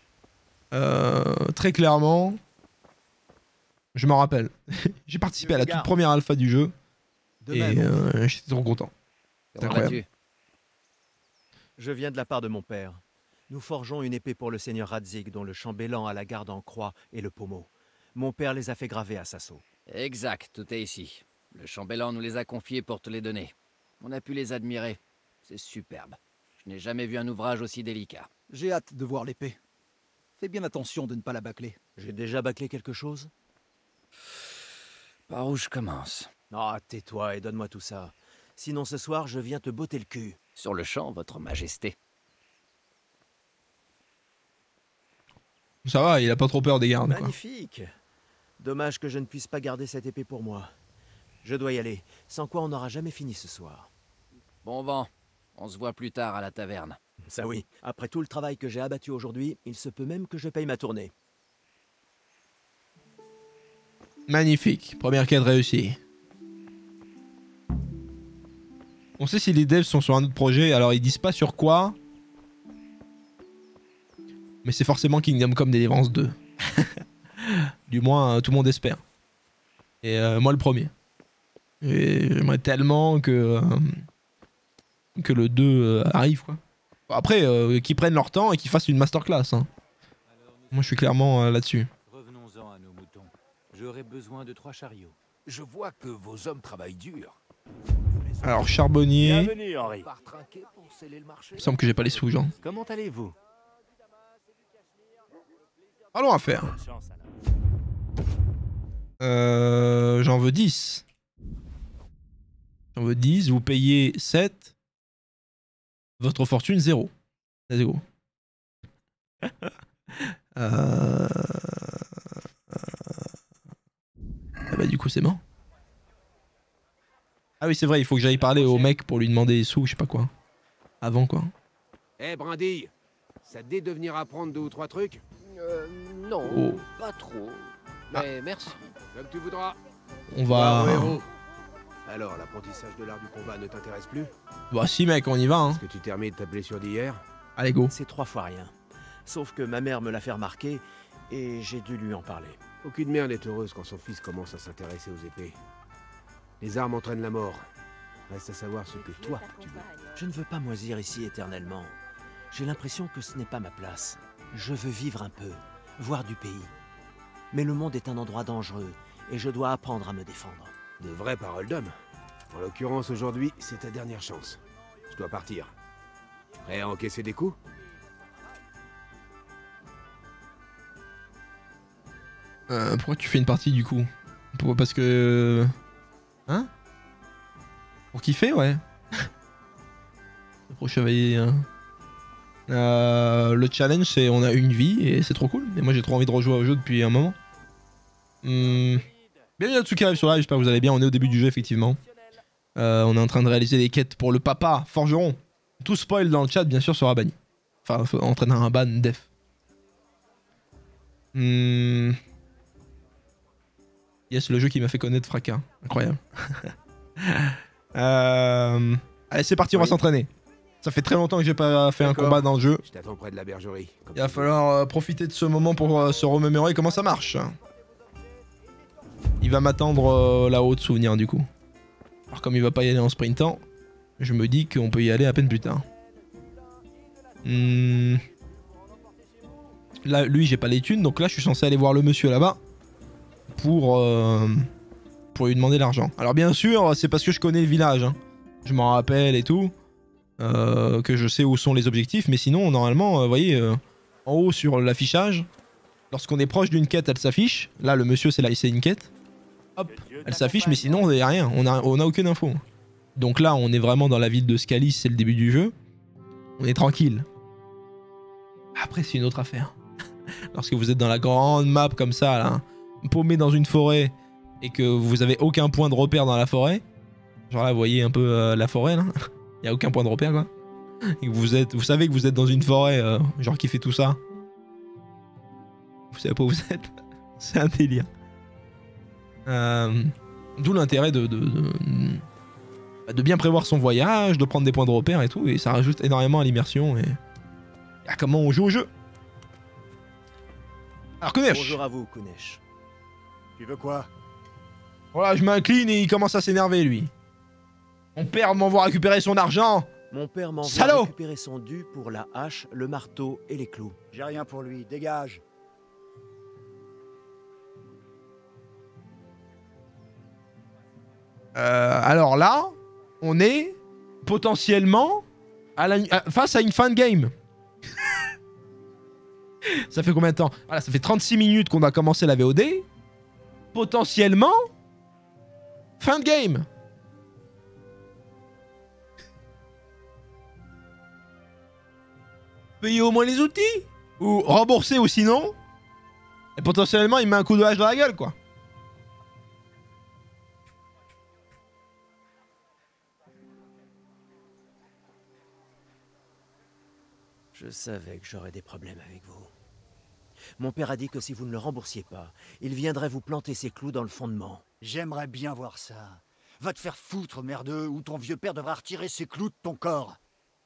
Très clairement, je m'en rappelle. J'ai participé à la toute première alpha du jeu. Et j'étais trop content. C'est incroyable. Je viens de la part de mon père. Nous forgeons une épée pour le seigneur Radzig, dont le chambellan a la garde en croix et le pommeau. Mon père les a fait graver à Sasso. Exact, tout est ici. Le chambellan nous les a confiés pour te les donner. On a pu les admirer. C'est superbe. Je n'ai jamais vu un ouvrage aussi délicat. J'ai hâte de voir l'épée. Fais bien attention de ne pas la bâcler. J'ai déjà bâclé quelque chose? Par où je commence? Ah, tais-toi et donne-moi tout ça. Sinon ce soir, je viens te botter le cul. Sur le champ, votre majesté. Ça va, il a pas trop peur des gardes. Quoi. Magnifique. Dommage que je ne puisse pas garder cette épée pour moi. Je dois y aller, sans quoi on n'aura jamais fini ce soir. Bon vent. On se voit plus tard à la taverne. Ça oui, après tout le travail que j'ai abattu aujourd'hui, il se peut même que je paye ma tournée. Magnifique, première quête réussie. On sait si les devs sont sur un autre projet, alors ils disent pas sur quoi. Mais c'est forcément Kingdom Come Deliverance 2. Du moins, tout le monde espère. Et moi le premier. Et j'aimerais tellement que le 2 arrive quoi. Après, qu'ils prennent leur temps et qu'ils fassent une masterclass. Hein. Moi je suis clairement là-dessus. Revenons-en à nos moutons. J'aurais besoin de 3 chariots. Je vois que vos hommes travaillent dur. Alors charbonnier. Bienvenue, Henri. Par trinquer pour sceller le marché. Il me semble que j'ai pas les sous, genre. Comment allez-vous? Allons à faire. Bonne chance, alors. J'en veux 10. J'en veux 10, vous payez 7. Votre fortune 0. Let's go. Ah bah du coup c'est mort. Ah oui c'est vrai, il faut que j'aille parler au mec pour lui demander des sous, je sais pas quoi. Avant quoi. Eh Brindille, ça te dit de venir apprendre 2 ou 3 trucs? Non, Oh. pas trop. Mais merci. Comme tu voudras. On va... Bravo, héros. Alors, l'apprentissage de l'art du combat ne t'intéresse plus? Bah si mec, on y va hein. Est-ce que tu termines ta blessure d'hier? Allez go. C'est 3 fois rien. Sauf que ma mère me l'a fait remarquer et j'ai dû lui en parler. Aucune mère n'est heureuse quand son fils commence à s'intéresser aux épées. Les armes entraînent la mort. Reste à savoir ce que toi tu veux. Je ne veux pas moisir ici éternellement. J'ai l'impression que ce n'est pas ma place. Je veux vivre un peu, voir du pays. Mais le monde est un endroit dangereux et je dois apprendre à me défendre. De vraies paroles d'homme. En l'occurrence, aujourd'hui, c'est ta dernière chance. Je dois partir. Prêt à encaisser des coups? Pourquoi tu fais une partie du coup? Pourquoi? Parce que... Hein? Pour kiffer ouais. Le pro chevalier... Hein. Le challenge c'est on a une vie et c'est trop cool. Et moi j'ai trop envie de rejouer au jeu depuis un moment. Bienvenue à tous ceux qui arrivent sur live, j'espère que vous allez bien. On est au début du jeu effectivement. On est en train de réaliser des quêtes pour le papa forgeron. Tout spoil dans le chat bien sûr sera banni. Enfin entraîner un ban def. Yes, le jeu qui m'a fait connaître Fracas. Incroyable. Allez c'est parti, on va s'entraîner. Ça fait très longtemps que j'ai pas fait un combat dans le jeu. Je t'attends près de la bergerie. Il va falloir profiter de ce moment pour se remémorer comment ça marche. Il va m'attendre là-haut de souvenir du coup. Alors comme il va pas y aller en sprintant, je me dis qu'on peut y aller à peine plus tard. Là, lui, j'ai pas les thunes, donc là, je suis censé aller voir le monsieur là-bas pour lui demander l'argent. Alors bien sûr, c'est parce que je connais le village, hein. Je m'en rappelle et tout, que je sais où sont les objectifs, mais sinon, normalement, vous voyez, en haut sur l'affichage, lorsqu'on est proche d'une quête, elle s'affiche. Là, le monsieur, c'est une quête. Hop, elle s'affiche, mais sinon, il n'y a rien, on a aucune info. Donc là, on est vraiment dans la ville de Scalis, c'est le début du jeu. On est tranquille. Après, c'est une autre affaire. Lorsque vous êtes dans la grande map comme ça, là, paumé dans une forêt, et que vous avez aucun point de repère dans la forêt, genre là, vous voyez un peu la forêt, là, il n'y a aucun point de repère, quoi. Et que vous savez que vous êtes dans une forêt, genre qui fait tout ça. Vous savez pas où vous êtes. C'est un délire. D'où l'intérêt de bien prévoir son voyage, de prendre des points de repère et tout, et ça rajoute énormément à l'immersion et à comment on joue au jeu. Alors Kunesh. Bonjour à vous, Kunesh. Tu veux quoi? Voilà, je m'incline et il commence à s'énerver, lui. Mon père m'envoie récupérer son argent. Mon père m'envoie Salaud récupérer son dû pour la hache, le marteau et les clous. J'ai rien pour lui, dégage. Alors là, on est potentiellement face à une fin de game. Ça fait combien de temps? Voilà, ça fait 36 minutes qu'on a commencé la VOD. Potentiellement, fin de game. Payer au moins les outils. Ou rembourser ou sinon. Et potentiellement, il met un coup de hache dans la gueule, quoi. Je savais que j'aurais des problèmes avec vous. Mon père a dit que si vous ne le remboursiez pas, il viendrait vous planter ses clous dans le fondement. J'aimerais bien voir ça. Va te faire foutre, merdeux, ou ton vieux père devra retirer ses clous de ton corps.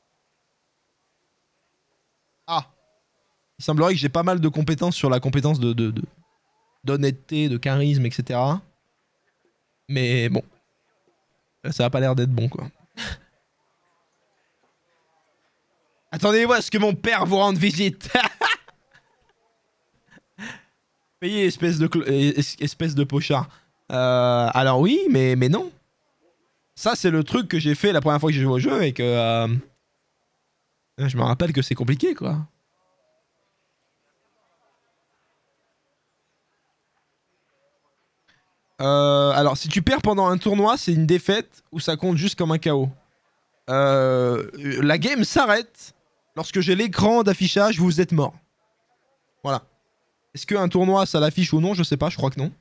Ah. Il semblerait que j'ai pas mal de compétences sur la compétence d'honnêteté, de charisme, etc. Mais bon. Ça a pas l'air d'être bon, quoi. Attendez-moi à ce que mon père vous rende visite. Payez, espèce de pochard. Alors oui, mais non. Ça, c'est le truc que j'ai fait la première fois que j'ai joué au jeu et que... je me rappelle que c'est compliqué, quoi. Alors, si tu perds pendant un tournoi, c'est une défaite ou ça compte juste comme un KO. La game s'arrête lorsque j'ai l'écran d'affichage, vous êtes mort. Voilà. Est-ce qu'un tournoi, ça l'affiche ou non? Je sais pas, je crois que non.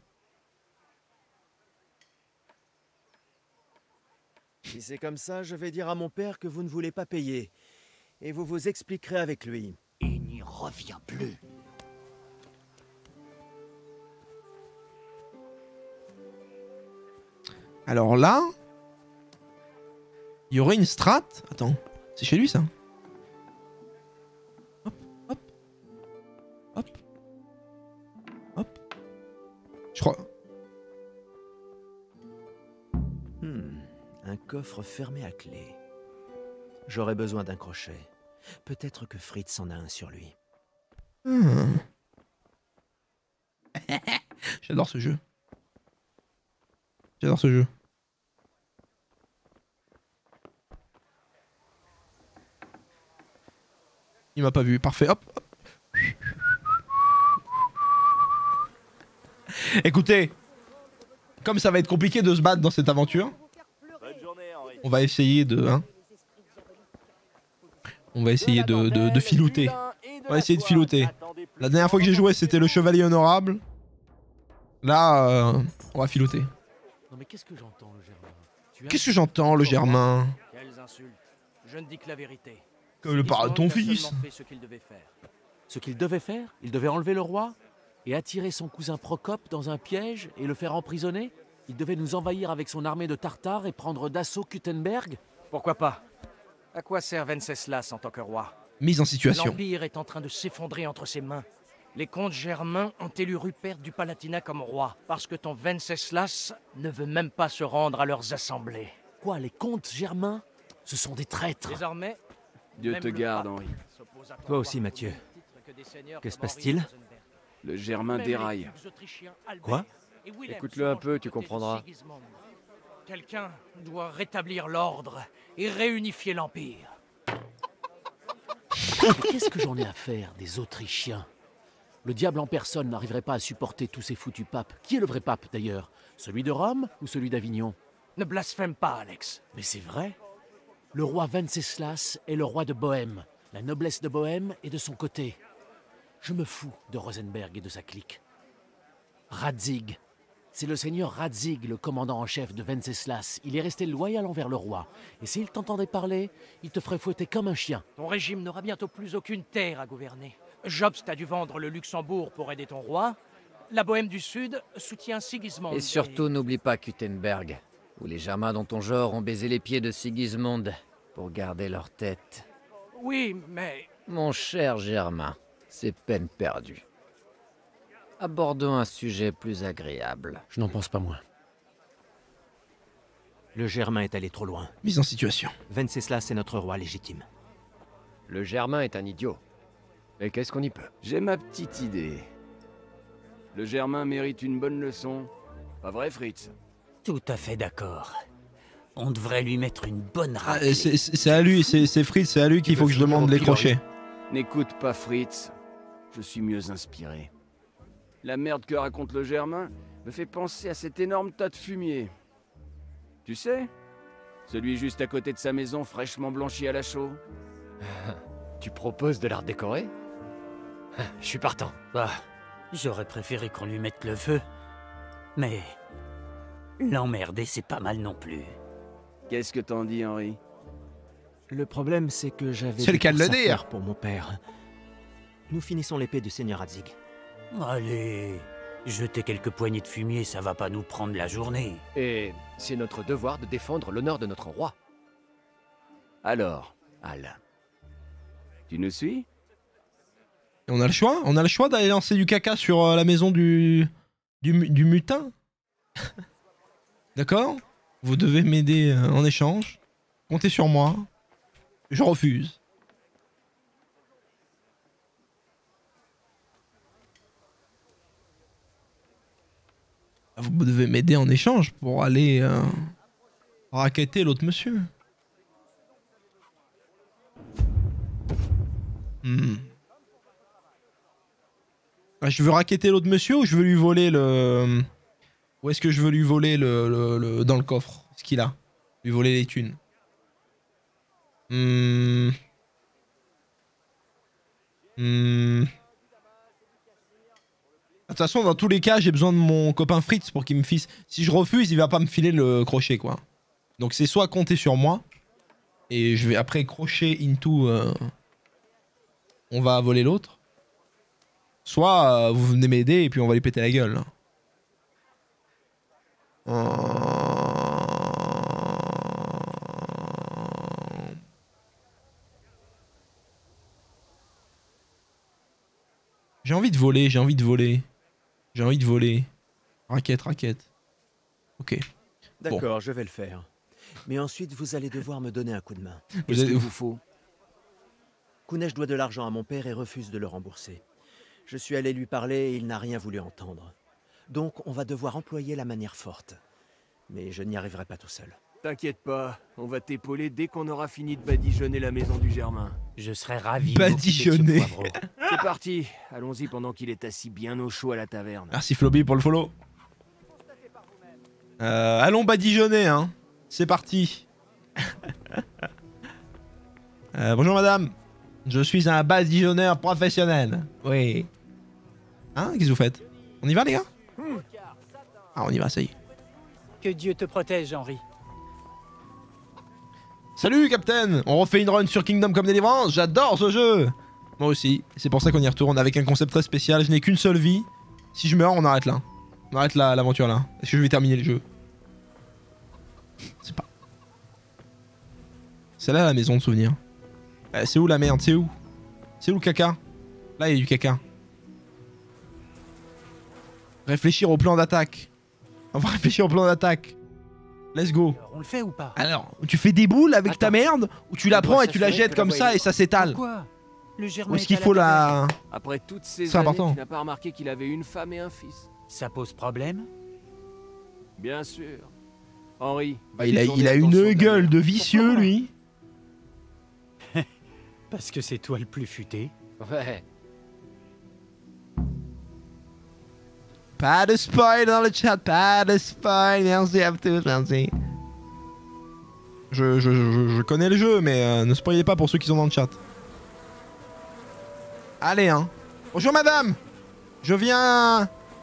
Si c'est comme ça, je vais dire à mon père que vous ne voulez pas payer. Et vous vous expliquerez avec lui. Il n'y revient plus. Alors là... Il y aurait une strat. Attends, c'est chez lui ça. Hop, hop. Hop. Hop. Je crois... Un coffre fermé à clé. J'aurais besoin d'un crochet. Peut-être que Fritz en a un sur lui. J'adore ce jeu. J'adore ce jeu. Il m'a pas vu, parfait, hop, hop. Écoutez, comme ça va être compliqué de se battre dans cette aventure, on va essayer de... Hein, on va essayer de filouter. On va essayer de filouter. La dernière fois que j'ai joué, c'était le chevalier honorable. Là, on va filouter. Non mais qu'est-ce que j'entends, le Germain? Qu'est-ce que j'entends, le Germain? Quelles insultes. Je ne dis que la vérité. Que le parle ton fils. Ce qu'il devait faire. Ce qu'il devait faire? Il devait enlever le roi et attirer son cousin Procope dans un piège et le faire emprisonner? Il devait nous envahir avec son armée de Tartares et prendre d'assaut Kuttenberg? Pourquoi pas? À quoi sert Venceslas en tant que roi? Mise en situation. L'Empire est en train de s'effondrer entre ses mains. Les comtes germains ont élu Rupert du Palatinat comme roi, parce que ton Venceslas ne veut même pas se rendre à leurs assemblées. Quoi, les comtes germains? Ce sont des traîtres. Désormais, Dieu te garde, Henri. Toi aussi, Mathieu. Que se passe-t-il? Le Germain déraille. Quoi? Écoute-le un peu, tu comprendras. Quelqu'un doit rétablir l'ordre et réunifier l'Empire. Qu'est-ce que j'en ai à faire des Autrichiens? Le diable en personne n'arriverait pas à supporter tous ces foutus papes. Qui est le vrai pape, d'ailleurs? Celui de Rome ou celui d'Avignon? Ne blasphème pas, Alex. Mais c'est vrai. Le roi Venceslas est le roi de Bohême. La noblesse de Bohême est de son côté. Je me fous de Rosenberg et de sa clique. Radzig. C'est le seigneur Radzig, le commandant en chef de Venceslas. Il est resté loyal envers le roi. Et s'il t'entendait parler, il te ferait fouetter comme un chien. Ton régime n'aura bientôt plus aucune terre à gouverner. Jobst a dû vendre le Luxembourg pour aider ton roi. La Bohême du Sud soutient Sigismond. Et surtout, n'oublie pas Kuttenberg, où les Germains dans ton genre ont baisé les pieds de Sigismond pour garder leur tête. Oui, mais... Mon cher Germain, c'est peine perdue. Abordons un sujet plus agréable. Je n'en pense pas moins. Le Germain est allé trop loin. Mise en situation. Venceslas est notre roi légitime. Le Germain est un idiot. Mais qu'est-ce qu'on y peut? J'ai ma petite idée. Le Germain mérite une bonne leçon. Pas vrai, Fritz? Tout à fait d'accord. On devrait lui mettre une bonne raclée. C'est à lui, c'est Fritz, c'est à lui qu'il faut que je demande les crochets. N'écoute pas Fritz. Je suis mieux inspiré. La merde que raconte le Germain me fait penser à cet énorme tas de fumier. Tu sais? Celui juste à côté de sa maison fraîchement blanchi à la chaux. Tu proposes de la redécorer? Je suis partant. Bah, j'aurais préféré qu'on lui mette le feu. Mais... l'emmerder, c'est pas mal non plus. Qu'est-ce que t'en dis, Henri? Le problème, c'est que j'avais... C'est le cas de le courses à dire. faire pour mon père. Nous finissons l'épée du seigneur Radzig. Allez, jeter quelques poignées de fumier, ça va pas nous prendre la journée. Et c'est notre devoir de défendre l'honneur de notre roi. Alors, Al, tu nous suis? On a le choix? On a le choix d'aller lancer du caca sur la maison du mutin? D'accord? Vous devez m'aider en échange. Comptez sur moi. Je refuse. Vous devez m'aider en échange pour aller racketter l'autre monsieur. Je veux racketter l'autre monsieur ou je veux lui voler le... Ou est-ce que je veux lui voler le dans le coffre ce qu'il a? Lui voler les thunes. De toute façon, dans tous les cas, j'ai besoin de mon copain Fritz pour qu'il me file. Si je refuse, il va pas me filer le crochet, quoi. Donc c'est soit compter sur moi, et je vais après crochet into... on va voler l'autre. Soit vous venez m'aider et puis on va lui péter la gueule. J'ai envie de voler, j'ai envie de voler. J'ai envie de voler. Raquette, raquette. Ok. D'accord, bon. Je vais le faire. Mais ensuite, vous allez devoir me donner un coup de main. Qu'est-ce qu'il vous faut? Kunesh doit de l'argent à mon père et refuse de le rembourser. Je suis allé lui parler et il n'a rien voulu entendre. Donc, on va devoir employer la manière forte. Mais je n'y arriverai pas tout seul. T'inquiète pas, on va t'épauler dès qu'on aura fini de badigeonner la maison du Germain. Je serais ravi badigeonner. C'est parti, allons-y pendant qu'il est assis bien au chaud à la taverne. Merci Floby pour le follow. Allons badigeonner, hein. C'est parti. Bonjour madame. Je suis un badigeonneur professionnel. Oui. Hein, qu'est-ce que vous faites? On y va les gars? Ah, on y va, ça y est. Que Dieu te protège, Henri. Salut Captain. On refait une run sur Kingdom Come Deliverance. J'adore ce jeu. Moi aussi. C'est pour ça qu'on y retourne avec un concept très spécial. Je n'ai qu'une seule vie. Si je meurs, on arrête là. On arrête l'aventure là. Est-ce que je vais terminer le jeu? C'est pas... C'est là la maison de souvenirs. C'est où la merde? C'est où? C'est où le caca? Là il y a du caca. Réfléchir au plan d'attaque. On va réfléchir au plan d'attaque. Let's go. On le fait ou pas? Alors, tu fais des boules avec ta merde ou tu la prends et tu la jettes comme ça et ça s'étale? Pourquoi? Le germain Où est-ce est qu'il à faut taverne. la... Après toutes ces C'est années, important. tu n'as pas remarqué qu'il avait une femme et un fils? Ça pose problème? Bien sûr. Henri. Bah, il a une gueule de vicieux, lui. Parce que c'est toi le plus futé. Ouais. Pas de spoil dans le chat, pas de spoil, merci à tous, merci. Je connais le jeu, mais ne spoilez pas pour ceux qui sont dans le chat. Allez, hein. Bonjour, madame. Je viens...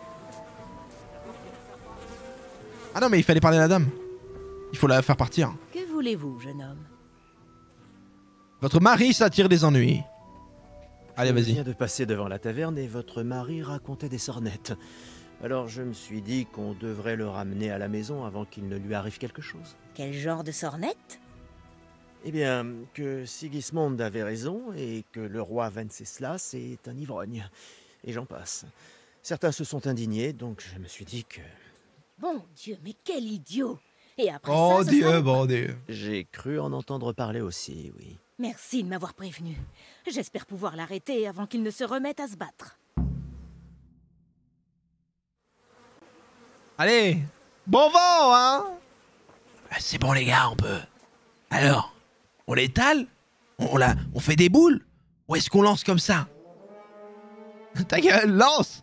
Ah non, mais il fallait parler à la dame. Il faut la faire partir. Que voulez-vous, jeune homme? Votre mari s'attire des ennuis. Allez, Je vas-y. viens de passer devant la taverne et votre mari racontait des sornettes. Alors je me suis dit qu'on devrait le ramener à la maison avant qu'il ne lui arrive quelque chose. Quel genre de sornette? Eh bien, que Sigismond avait raison et que le roi Venceslas est un ivrogne. Et j'en passe. Certains se sont indignés, donc je me suis dit que... Bon Dieu, mais quel idiot! Et après Oh ça, ce sera Dieu, le- bon Dieu. J'ai cru en entendre parler aussi, oui. Merci de m'avoir prévenu. J'espère pouvoir l'arrêter avant qu'il ne se remette à se battre. Allez. Bon vent, hein. C'est bon, les gars, on peut. Alors, on l'étale? On fait des boules? Ou est-ce qu'on lance comme ça? Ta gueule, lance!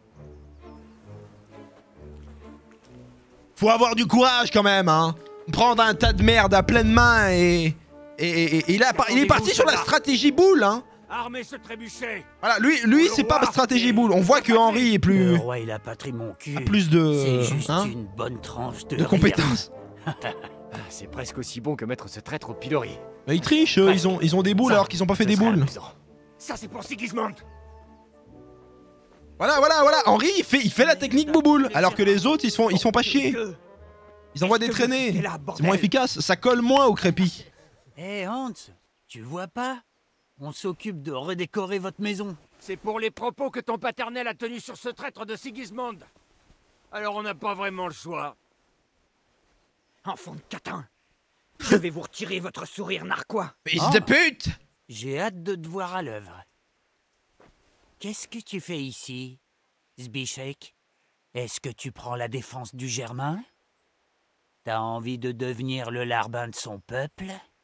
Faut avoir du courage quand même, hein. Prendre un tas de merde à pleine main et il est parti sur la stratégie boule, hein. Armez ce trébuchet. Voilà, lui c'est pas stratégie boule. On voit que Henri est plus... Le roi, il a pas pris mon cul. a plus de... C'est juste hein, une bonne tranche de de compétences. C'est presque aussi bon que mettre ce traître au pilori. Mais ils trichent, ils ont des boules alors qu'ils ont pas fait des boules. Ça, c'est pour Sigismond. Voilà. Henri, il fait la technique bouboule, alors que les autres, ils se font pas chier. Ils envoient des traînées. C'est moins efficace, ça colle moins au crépi. Hé Hans, tu vois pas? On s'occupe de redécorer votre maison. C'est pour les propos que ton paternel a tenus sur ce traître de Sigismond. Alors on n'a pas vraiment le choix. Enfant de catin! Je vais vous retirer votre sourire narquois! Fils de pute! J'ai hâte de te voir à l'œuvre. Qu'est-ce que tu fais ici, Zbiszek? Est-ce que tu prends la défense du Germain? T'as envie de devenir le larbin de son peuple?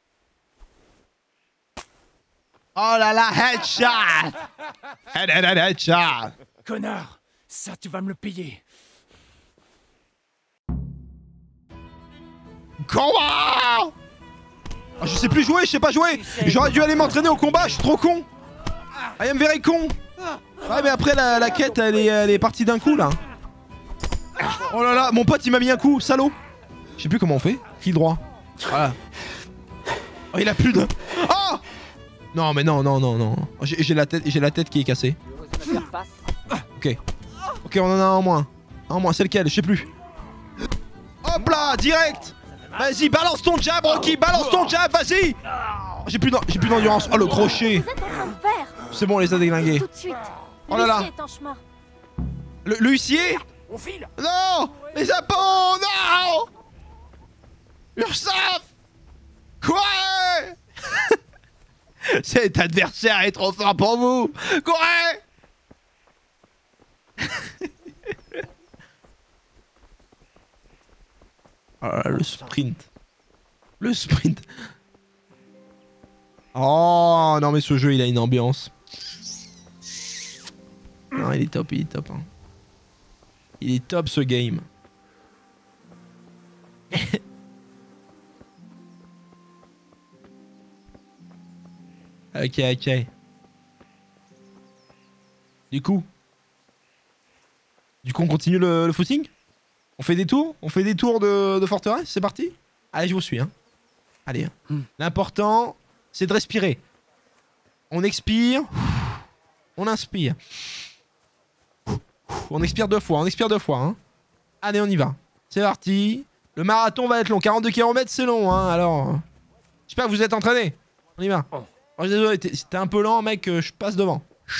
Oh là là, headshot! Headshot! Connard, ça tu vas me le payer. Combat! Je sais plus jouer, je sais pas jouer. J'aurais dû aller m'entraîner au combat, je suis trop con. I am very con. Ouais, mais après la quête, elle est partie d'un coup là. Oh là là, mon pote il m'a mis un coup, salaud. Je sais plus comment on fait. Clic droit. Voilà. Oh, il a plus de... Oh! Non mais non. J'ai la tête qui est cassée. Ok. Ok, on en a un en moins. Un en moins, c'est lequel? Je sais plus. Hop là, direct. Vas-y, balance ton jab, Rocky, balance ton jab, vas-y. J'ai plus d'endurance. Oh, le crochet. C'est bon, on les a déglingués. Tout de suite. Oh là là. L'huissier est en chemin. Le huissier? On file. Non. Les appos, non. Ursaf. Quoi? Cet adversaire est trop fort pour vous. Courez. Oh là là, le sprint. Le sprint. Oh non mais ce jeu il a une ambiance. Non il est top hein. Il est top ce game. Ok. Du coup on continue le footing? On fait des tours? On fait des tours de forteresse? C'est parti? Allez, je vous suis. Hein. Allez. L'important, c'est de respirer. On expire. On inspire. On expire deux fois. Hein. Allez, on y va. C'est parti. Le marathon va être long. 42 km, c'est long. Hein. Alors, j'espère que vous êtes entraînés. On y va. Oh, désolé, c'était un peu lent, mec. Je passe devant.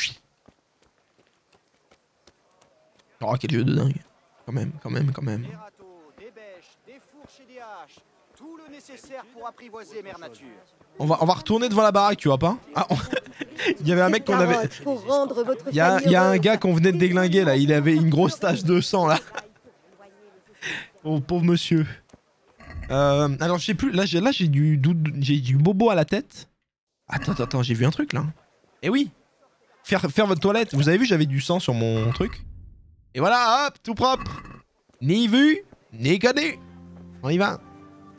Oh, quel jeu de dingue. Quand même. Des râteaux, des bêches, des fourches et des haches. Tout le le nécessaire pour apprivoiser Mère Nature. On va retourner devant la baraque, tu vois pas? Ah, il y avait un mec qu'on avait... Il y a un gars qu'on venait de déglinguer là, il avait une grosse tache de sang là. Oh pauvre monsieur. Alors je sais plus, là j'ai du bobo à la tête. Attends, j'ai vu un truc là. Eh oui, faire votre toilette. Vous avez vu, j'avais du sang sur mon truc. Et voilà, hop, tout propre. Ni vu, ni connu. On y va.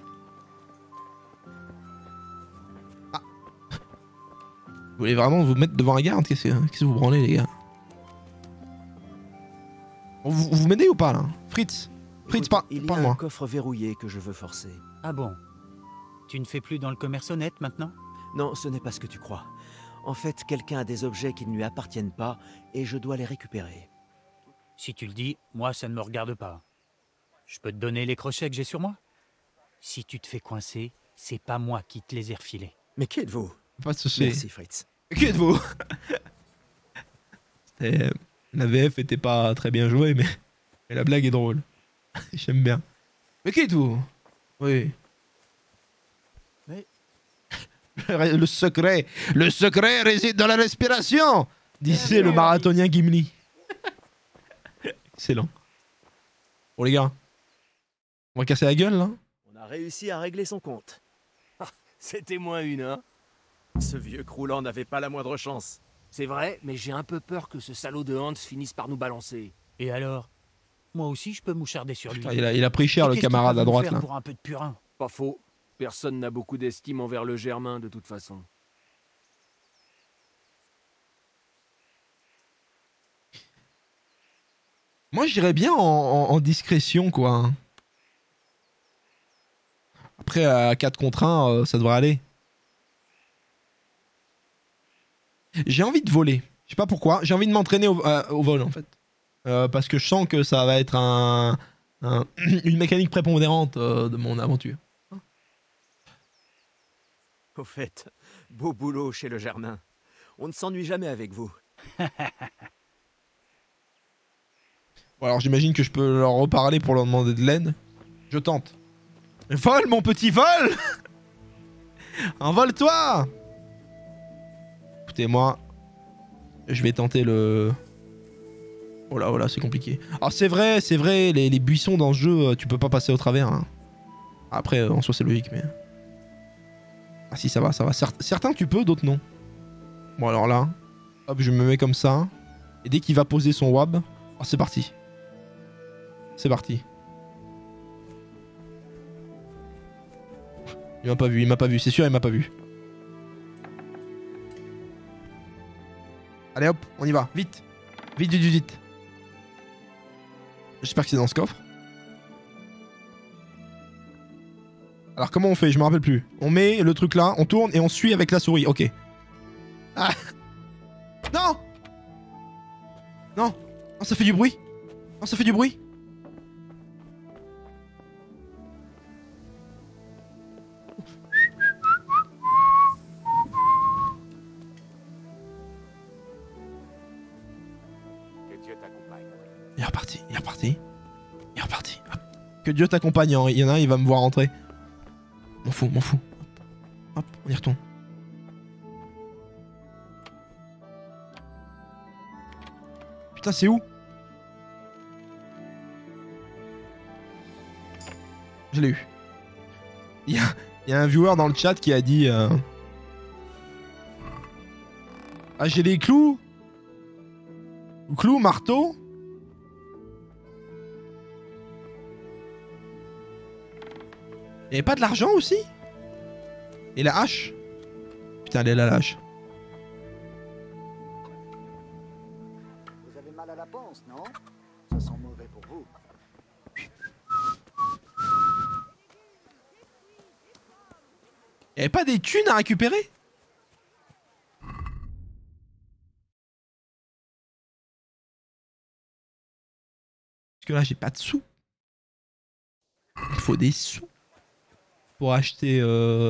Ah. Vous voulez vraiment vous mettre devant la garde? Qu'est-ce que vous branlez les gars? Vous m'aidez ou pas là? Fritz, parle-moi. Il y a un coffre verrouillé que je veux forcer. Ah bon? Tu ne fais plus dans le commerce honnête maintenant? Non, ce n'est pas ce que tu crois. En fait, quelqu'un a des objets qui ne lui appartiennent pas et je dois les récupérer. Si tu le dis, moi ça ne me regarde pas. Je peux te donner les crochets que j'ai sur moi? Si tu te fais coincer, c'est pas moi qui te les ai refilés. Mais qui êtes-vous? Pas de soucis. Merci Fritz. Qui êtes-vous? La VF était pas très bien jouée, mais la blague est drôle. J'aime bien. Mais qui êtes-vous? Oui. Mais... Le secret réside dans la respiration, disait le marathonien Gimli. Excellent. Bon les gars, on va casser la gueule là. On a réussi à régler son compte. C'était moins une, hein? Ce vieux croulant n'avait pas la moindre chance. C'est vrai, mais j'ai un peu peur que ce salaud de Hans finisse par nous balancer. Et alors? Moi aussi je peux moucharder sur lui. Putain, il a pris cher le camarade à droite là. Pour un peu de purin. Pas faux. Personne n'a beaucoup d'estime envers le Germain de toute façon. Moi j'irais bien en discrétion quoi. Après à 4 contre 1 ça devrait aller. J'ai envie de voler. Je sais pas pourquoi. J'ai envie de m'entraîner au vol en fait. Parce que je sens que ça va être une mécanique prépondérante de mon aventure. Au fait, beau boulot chez le Germain. On ne s'ennuie jamais avec vous. Bon alors j'imagine que je peux leur reparler pour leur demander de l'aide. Je tente. Vole mon petit vol. Envole-toi. Écoutez-moi. Je vais tenter le... Oh là, c'est compliqué. Alors c'est vrai, les buissons dans ce jeu, tu peux pas passer au travers. Hein. Après, en soi c'est logique, mais... Ah si, ça va. Certains tu peux, d'autres non. Bon alors là, hop, je me mets comme ça. Et dès qu'il va poser son wab... Oh, c'est parti. C'est parti. Il m'a pas vu, c'est sûr il m'a pas vu. Allez hop, on y va, vite. Vite. J'espère que c'est dans ce coffre. Alors comment on fait? Je me rappelle plus. On met le truc là, on tourne et on suit avec la souris, ok. Ah. Non. Non, ça fait du bruit. Il est reparti. Hop. Que Dieu t'accompagne, hein. Il y en a un, il va me voir rentrer. M'en fous. Hop, on y retourne. Putain, c'est où? Je l'ai eu. Il y a un viewer dans le chat qui a dit... Ah, j'ai les clous. Clous, marteau. Y'avait pas de l'argent aussi? Et la hache? Putain, elle est là, la hache. Vous avez mal à la panse, non? Ça sent mauvais pour vous. Y'avait pas des thunes à récupérer? Parce que là, j'ai pas de sous. Il faut des sous. Pour acheter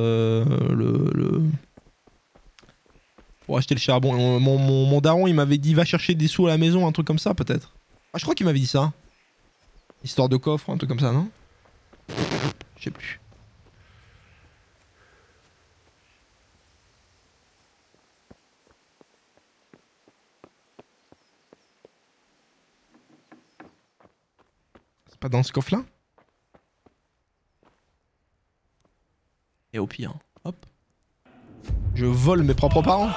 Pour acheter le charbon. Mon daron, il m'avait dit va chercher des sous à la maison, un truc comme ça peut-être. Ah, je crois qu'il m'avait dit ça. Histoire de coffre, un truc comme ça, non? Je sais plus. Pas dans ce coffre-là? Et au pire, hop. Je vole mes propres parents.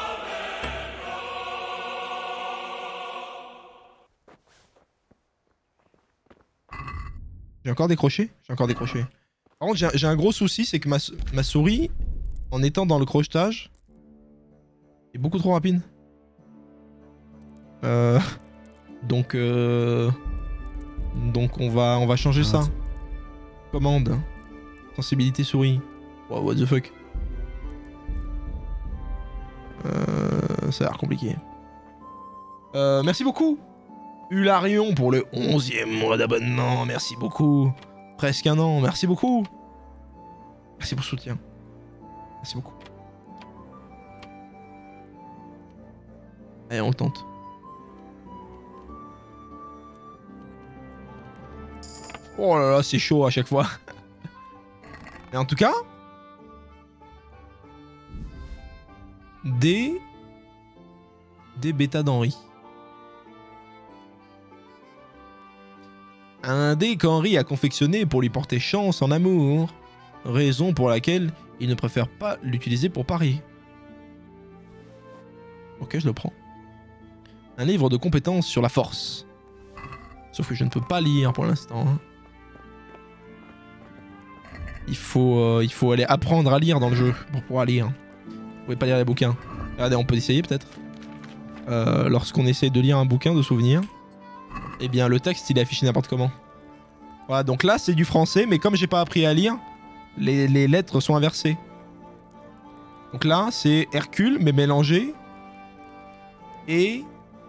J'ai encore décroché? J'ai encore décroché. Par contre, j'ai un gros souci, c'est que ma souris, en étant dans le crochetage, est beaucoup trop rapide. Donc on va changer ça. Commande. Sensibilité souris. Wow, what the fuck. Ça a l'air compliqué. Merci beaucoup Hularion pour le 11e mois d'abonnement. Merci beaucoup. Presque un an. Merci beaucoup. Merci pour le soutien. Merci beaucoup. Allez, on le tente. Oh là là, c'est chaud à chaque fois. Mais en tout cas... Des bêtas d'Henri. Un dé qu'Henri a confectionné pour lui porter chance en amour. Raison pour laquelle il ne préfère pas l'utiliser pour parier. Ok, je le prends. Un livre de compétences sur la force. Sauf que je ne peux pas lire pour l'instant. Hein. Il faut aller apprendre à lire dans le jeu pour pouvoir lire. Vous pouvez pas lire les bouquins. Regardez, on peut essayer peut-être. Lorsqu'on essaie de lire un bouquin de souvenirs, eh bien le texte il est affiché n'importe comment. Voilà, donc là c'est du français, mais comme j'ai pas appris à lire, les lettres sont inversées. Donc là c'est Hercule, mais mélangé. Et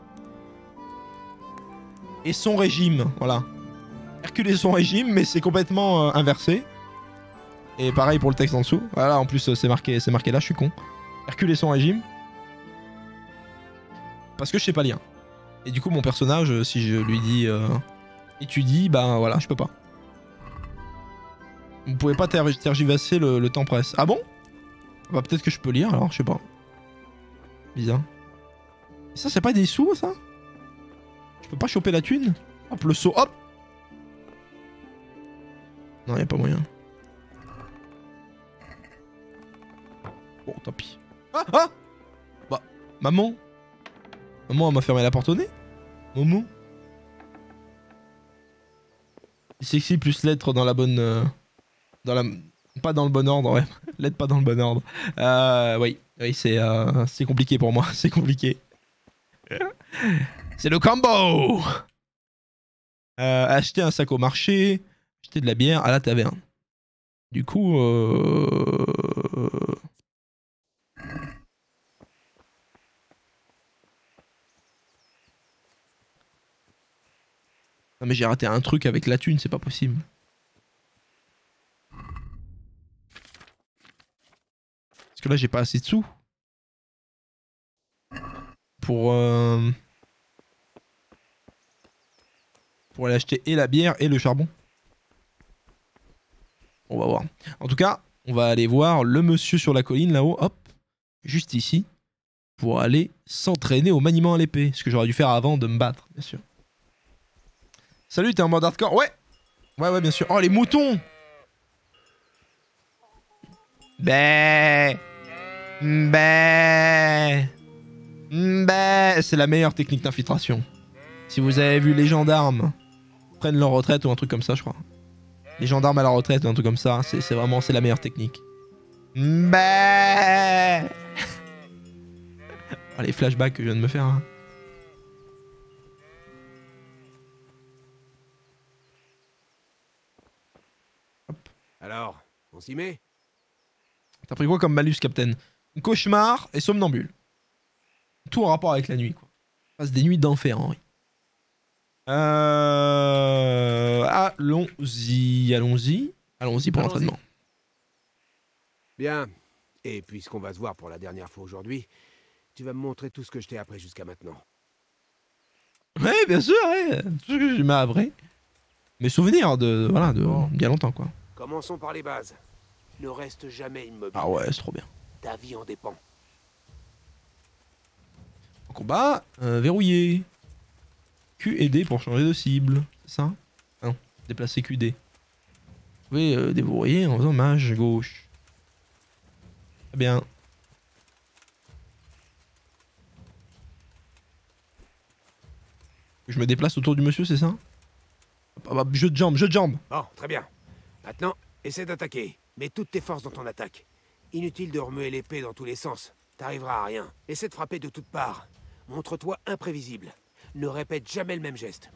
son régime, voilà. Hercule et son régime, mais c'est complètement inversé. Et pareil pour le texte en dessous. Voilà, en plus c'est marqué là, je suis con. Hercule et son régime. Parce que je sais pas lire. Et du coup mon personnage, si je lui dis étudie, bah voilà, je peux pas. Vous pouvez pas tergiverser le temps presse. Ah bon? Bah peut-être que je peux lire alors, je sais pas. Bizarre. Et ça c'est pas des sous ça? Je peux pas choper la thune? Hop le saut, hop. Non, y a pas moyen. Bon, tant pis. Ah, ah. Bah, maman. Maman, elle m'a fermé la porte au nez. Momo. Sexy plus lettre dans la bonne... Pas dans le bon ordre, ouais. Lettre pas dans le bon ordre. Oui, c'est compliqué pour moi. C'est compliqué. C'est le combo. Acheter un sac au marché. Acheter de la bière à la taverne. Du coup... Non mais j'ai raté un truc avec la thune, c'est pas possible. Parce que là j'ai pas assez de sous. Pour aller acheter et la bière et le charbon. On va voir. En tout cas, on va aller voir le monsieur sur la colline là-haut, hop, juste ici, pour aller s'entraîner au maniement à l'épée. Ce que j'aurais dû faire avant de me battre, bien sûr. Salut, t'es en mode hardcore? Ouais. Ouais, bien sûr. Oh, les moutons. Bé. C'est la meilleure technique d'infiltration. Si vous avez vu les gendarmes prennent leur retraite ou un truc comme ça, je crois. Les gendarmes à la retraite ou un truc comme ça, c'est vraiment la meilleure technique. Bé. Oh, les flashbacks que je viens de me faire. Hein. Alors, on s'y met? T'as pris quoi comme malus, Captain? Cauchemar et somnambule. Tout en rapport avec la nuit, quoi. On passe des nuits d'enfer, Henri. Allons-y. Allons-y pour l'entraînement. Bien. Et puisqu'on va se voir pour la dernière fois aujourd'hui, tu vas me montrer tout ce que je t'ai appris jusqu'à maintenant. Ouais, bien sûr, ouais. Tout ce que je m'ai appris. Mes souvenirs de bien longtemps, quoi. Commençons par les bases. Ne reste jamais immobile. Ah ouais, c'est trop bien. Ta vie en dépend. En combat, verrouillé. Q et D pour changer de cible. C'est ça? Non. Déplacer QD. Vous pouvez déverrouiller en faisant mage gauche. Très bien. Je me déplace autour du monsieur, c'est ça? Jeu de jambes, jeu de jambes. Bon, très bien. Maintenant, essaie d'attaquer. Mets toutes tes forces dans ton attaque. Inutile de remuer l'épée dans tous les sens. T'arriveras à rien. Essaie de frapper de toutes parts. Montre-toi imprévisible. Ne répète jamais le même geste.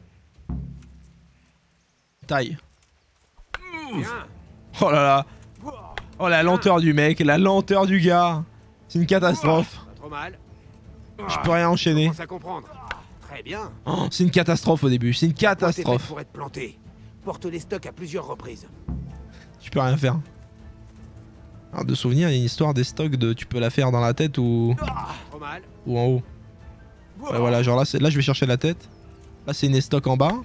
Taille. Bien. Oh là là. Oh la lenteur du mec, la lenteur du gars. C'est une catastrophe. Pas trop mal. Je peux rien enchaîner. Commence à comprendre. Très bien. Oh, c'est une catastrophe au début, c'est une catastrophe. Pour être planté. Porte les stocks à plusieurs reprises. Tu peux rien faire. Alors de souvenir, il y a une histoire des stocks de tu peux la faire dans la tête ou Trop mal. ou en haut. Ouais, voilà, genre là, là je vais chercher la tête. Là c'est une estoc en bas.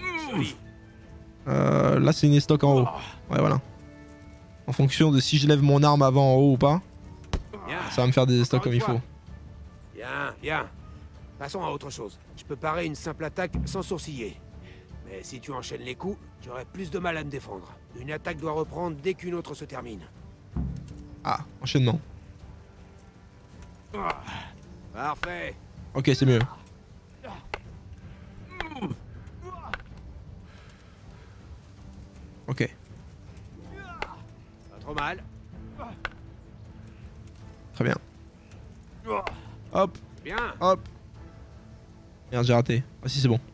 Là c'est une estoc en haut. Ouais voilà. En fonction de si je lève mon arme avant en haut ou pas, ça va me faire des stocks comme il faut. Bien, bien. Passons à autre chose. Je peux parer une simple attaque sans sourciller. Mais si tu enchaînes les coups, j'aurai plus de mal à me défendre. Une attaque doit reprendre dès qu'une autre se termine. Ah, enchaînement. Parfait. Ok, c'est mieux. Ok. Pas trop mal. Très bien. Hop. Bien. Hop. Merde, j'ai raté. Ah si, c'est bon.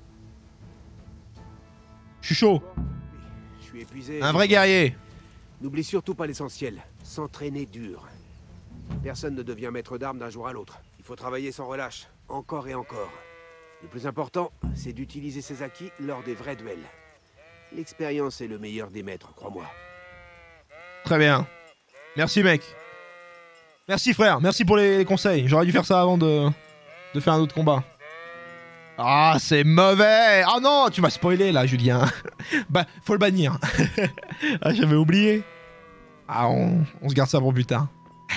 Je suis chaud. Je suis épuisé. Un vrai guerrier. N'oublie surtout pas l'essentiel. S'entraîner dur. Personne ne devient maître d'armes d'un jour à l'autre. Il faut travailler sans relâche. Encore et encore. Le plus important, c'est d'utiliser ses acquis lors des vrais duels. L'expérience est le meilleur des maîtres, crois-moi. Très bien. Merci mec. Merci frère, merci pour les conseils. J'aurais dû faire ça avant de faire un autre combat. Ah, c'est mauvais. Ah non, tu m'as spoilé là, Julien. Bah, faut le bannir. Ah, j'avais oublié. Ah, on se garde ça pour plus tard.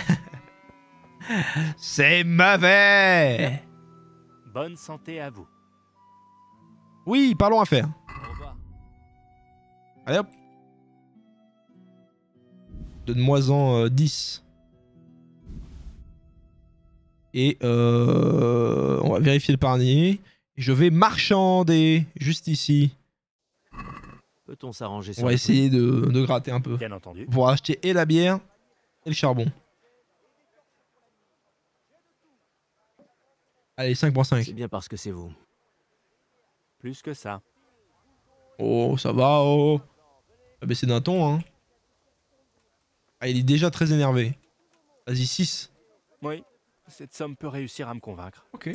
C'est mauvais. Bonne santé à vous. Oui, parlons affaires. Au revoir. Allez hop. Donne-moi-en 10. Et on va vérifier le panier. Je vais marchander juste ici. Peut-on s'arranger sur On va le essayer de gratter un peu. Bien entendu. Pour acheter et la bière et le charbon. Allez, 5.5. C'est bien parce que c'est vous. Plus que ça. Oh, ça va, oh. Ça a baissé d'un ton, hein. Ah, il est déjà très énervé. Vas-y, 6. Oui, cette somme peut réussir à me convaincre. Ok.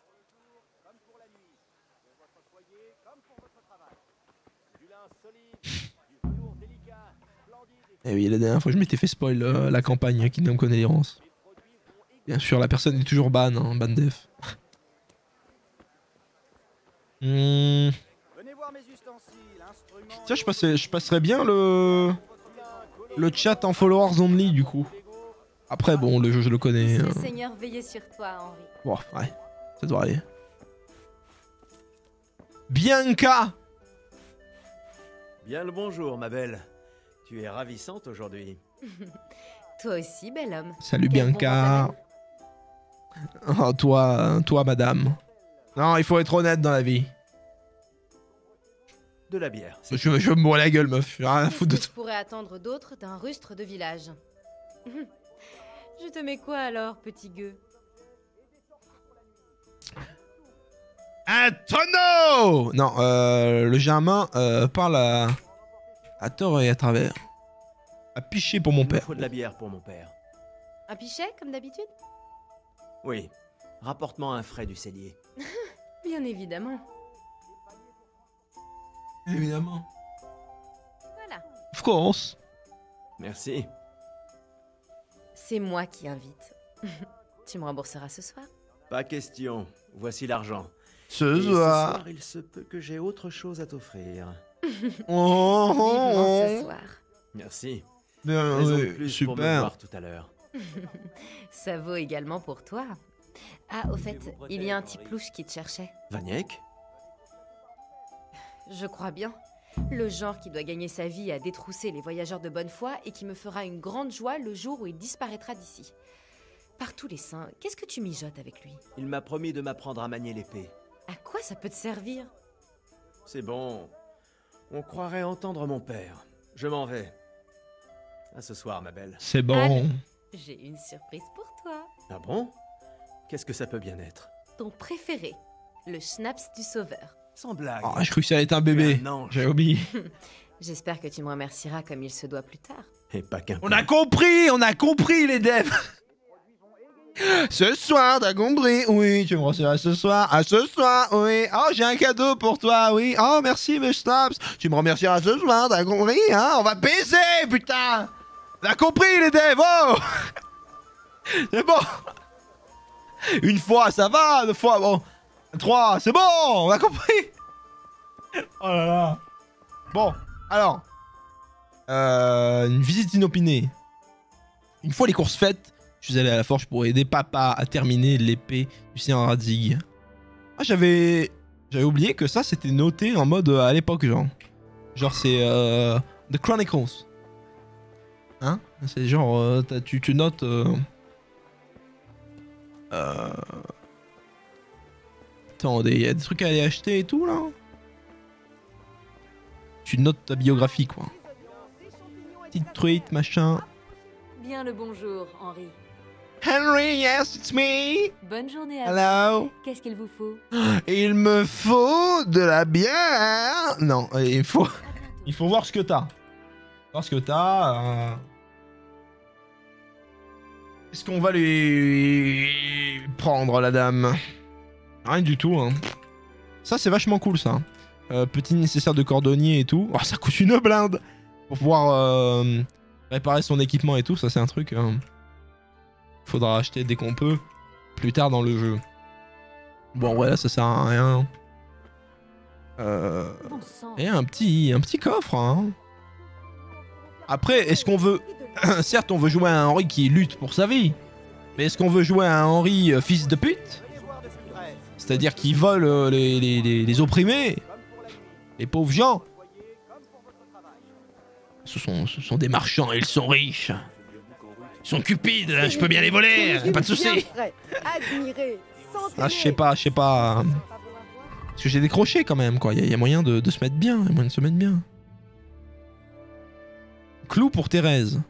Eh oui, la dernière fois, je m'étais fait spoil la campagne Kingdom Come Deliverance. Bien sûr, la personne est toujours ban, hein, ban def. Tiens, je passerais bien le chat en followers only du coup. Après, bon, le jeu, je le connais. Le Seigneur veillait sur toi, Henri. Bon, ouais, ça doit aller. Bianca! Bien le bonjour, ma belle. Tu es ravissante aujourd'hui. Toi aussi, bel homme. Salut Quel Bianca. Oh, toi, madame. Non, il faut être honnête dans la vie. De la bière. Je me bourre la gueule, meuf. J'ai rien à foutre de Qu'est-ce que je pourrais attendre d'autre d'un rustre de village? Je te mets quoi alors, petit gueux? Un tonneau! Non, le germain parle à tort et à travers. À picher pour mon Il me père. faut de la bière pour mon père. Un pichet, comme d'habitude? Oui. Rapporte-moi un frais du cellier. Bien évidemment. Évidemment. Voilà. Of course. Merci. C'est moi qui invite. Tu me rembourseras ce soir? Pas question. Voici l'argent. Ce soir, il se peut que j'ai autre chose à t'offrir. Vivement ce soir. Merci. Bien, Raison de oui, plus pour me super. voir tout à l'heure. Ça vaut également pour toi. Ah, au fait, il y a un petit plouche qui te cherchait. Vaniek? Je crois bien. Le genre qui doit gagner sa vie à détrousser les voyageurs de bonne foi et qui me fera une grande joie le jour où il disparaîtra d'ici. Par tous les saints, qu'est-ce que tu mijotes avec lui? Il m'a promis de m'apprendre à manier l'épée. À quoi ça peut te servir? C'est bon. On croirait entendre mon père. Je m'en vais. À ce soir, ma belle. C'est bon. Allez, j'ai une surprise pour toi. Ah bon? Qu'est-ce que ça peut bien être? Ton préféré, le schnapps du sauveur. Sans blague. Oh, je crois que ça allait être un bébé. J'avais oublié. J'espère que tu me remercieras comme il se doit plus tard. Et pas qu'un. On a compris les devs. Ce soir, t'as compris? Oui, tu me remercieras ce soir. Ah, ce soir, oui. Oh, j'ai un cadeau pour toi, oui. Oh, merci, mes snaps. Tu me remercieras ce soir, t'as compris, hein? On va baiser, putain. T'as compris, les devs? Oh. C'est bon. Une fois, ça va. Deux fois, bon. Trois, c'est bon. On a compris. Oh là là. Bon, alors. Une visite inopinée. Une fois les courses faites, je suis allé à la forge pour aider papa à terminer l'épée du Seigneur Radzig. Ah, j'avais oublié que ça c'était noté en mode à l'époque, genre. Genre c'est The Chronicles. Hein? C'est genre tu notes attendez, il y a des trucs à aller acheter et tout là. Tu notes ta biographie quoi. Petite truite, machin. Bien le bonjour, Henri. Henry, yes, it's me. Bonne journée à Hello. vous. Qu'est-ce qu'il vous faut? Il me faut de la bière. Non, il faut voir ce que t'as. Voir ce que t'as. Est-ce qu'on va lui prendre la dame? Rien du tout. Hein. Ça, c'est vachement cool, ça. Petit nécessaire de cordonnier et tout. Oh, ça coûte une blinde pour pouvoir réparer son équipement et tout. Ça, c'est un truc. Faudra acheter dès qu'on peut. Plus tard dans le jeu. Bon, ouais, là, ça sert à rien. Et un petit coffre. Hein. Après, est-ce qu'on veut... Certes, on veut jouer à un Henri qui lutte pour sa vie. Mais est-ce qu'on veut jouer à un Henri fils de pute? C'est-à-dire qui vole les opprimés, les pauvres gens. Ce sont des marchands et ils sont riches. Ils sont cupides, je peux bien les voler, pas de soucis. Ah, je sais pas. Parce que j'ai décroché quand même, quoi. Il y a moyen de se mettre bien, Clou pour Thérèse.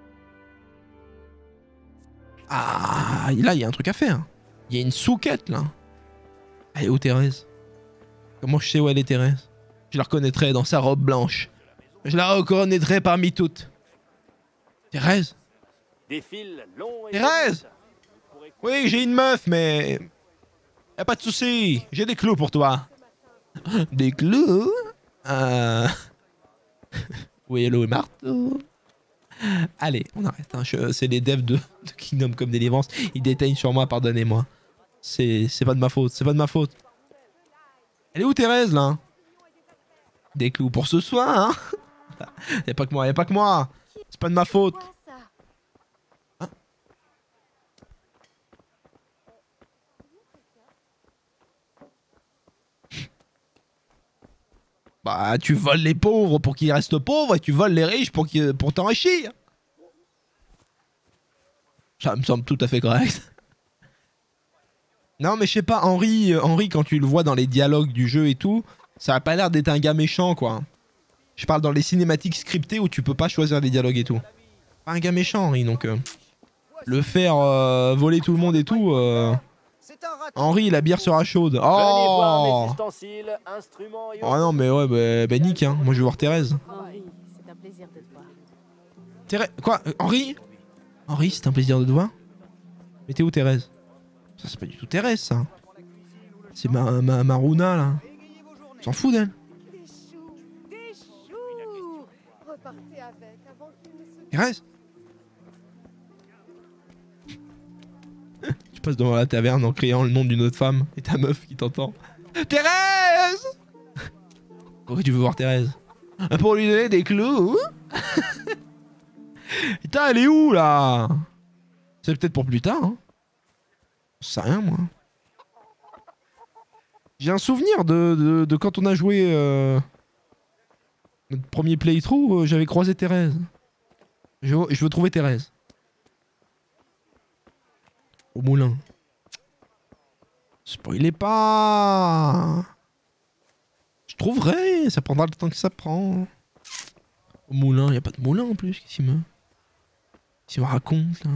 Ah, là, il y a un truc à faire. Il y a une souquette, là. Elle est où, Thérèse? Comment je sais où elle est, Thérèse? Je la reconnaîtrai dans sa robe blanche. Je la reconnaîtrai parmi toutes. Thérèse? Thérèse? Oui, j'ai une meuf, mais... Y'a pas de souci. J'ai des clous pour toi. Des clous? Oui, hello, marteau. Allez, on arrête. Hein. C'est les devs de Kingdom Come Deliverance. Ils déteignent sur moi, pardonnez-moi. C'est pas de ma faute, Elle est où Thérèse là? Des clous pour ce soir, hein? Y'a pas que moi, C'est pas de ma faute. Hein? Bah, tu voles les pauvres pour qu'ils restent pauvres et tu voles les riches pour t'enrichir. Ça me semble tout à fait correct. Non mais je sais pas, Henri, quand tu le vois dans les dialogues du jeu et tout, ça a pas l'air d'être un gars méchant quoi. Je parle dans les cinématiques scriptées où tu peux pas choisir les dialogues et tout. Pas un gars méchant Henri, donc le faire voler tout le monde et tout... Henri, la bière sera chaude. Oh! Oh non mais ouais, bah nique hein, moi je veux voir Thérèse. Henri, c'est un plaisir de te voir. Thérèse... Quoi? Henri? Henri, c'est un plaisir de te voir? Mais t'es où Thérèse? Ça c'est pas du tout Thérèse ça. C'est Maruna là. S'en fout d'elle. Thérèse? Tu passes devant la taverne en criant le nom d'une autre femme et ta meuf qui t'entend. Thérèse! Pourquoi tu veux voir Thérèse? Pour lui donner des clous? Putain, elle est où là? C'est peut-être pour plus tard, hein? Je sais rien, moi. J'ai un souvenir de quand on a joué Notre premier playthrough, j'avais croisé Thérèse. Je veux trouver Thérèse. Au moulin. Spoilez pas. Je trouverai, ça prendra le temps que ça prend. Au moulin, y a pas de moulin en plus, qu'est-ce qu'il me raconte là.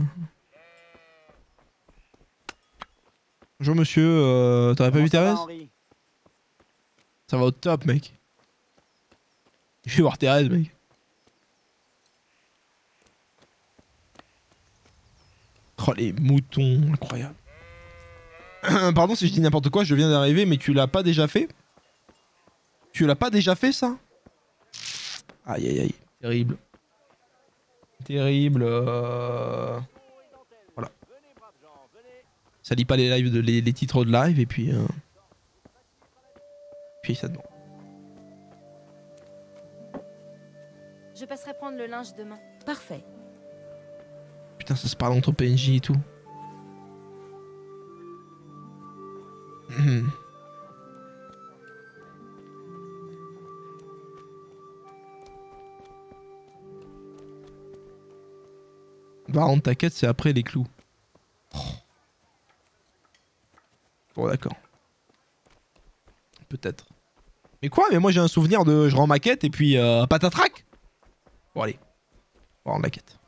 Bonjour monsieur, t'aurais pas vu Thérèse? Ça va au top mec. Je vais voir Thérèse mec. Oh les moutons, incroyable. Pardon si je dis n'importe quoi, je viens d'arriver, mais tu l'as pas déjà fait? Tu l'as pas déjà fait ça? Aïe aïe aïe, terrible. Terrible. Voilà. Ça lit pas les lives les titres de live et puis puis ça demande. Je passerai prendre le linge demain. Parfait. Putain, ça se parle entre PNJ et tout. Va rendre ta quête, c'est après les clous. Oh. Bon, d'accord. Peut-être. Mais quoi? Mais moi j'ai un souvenir de je rends ma quête et puis patatrac. Bon, allez. On va rendre la quête.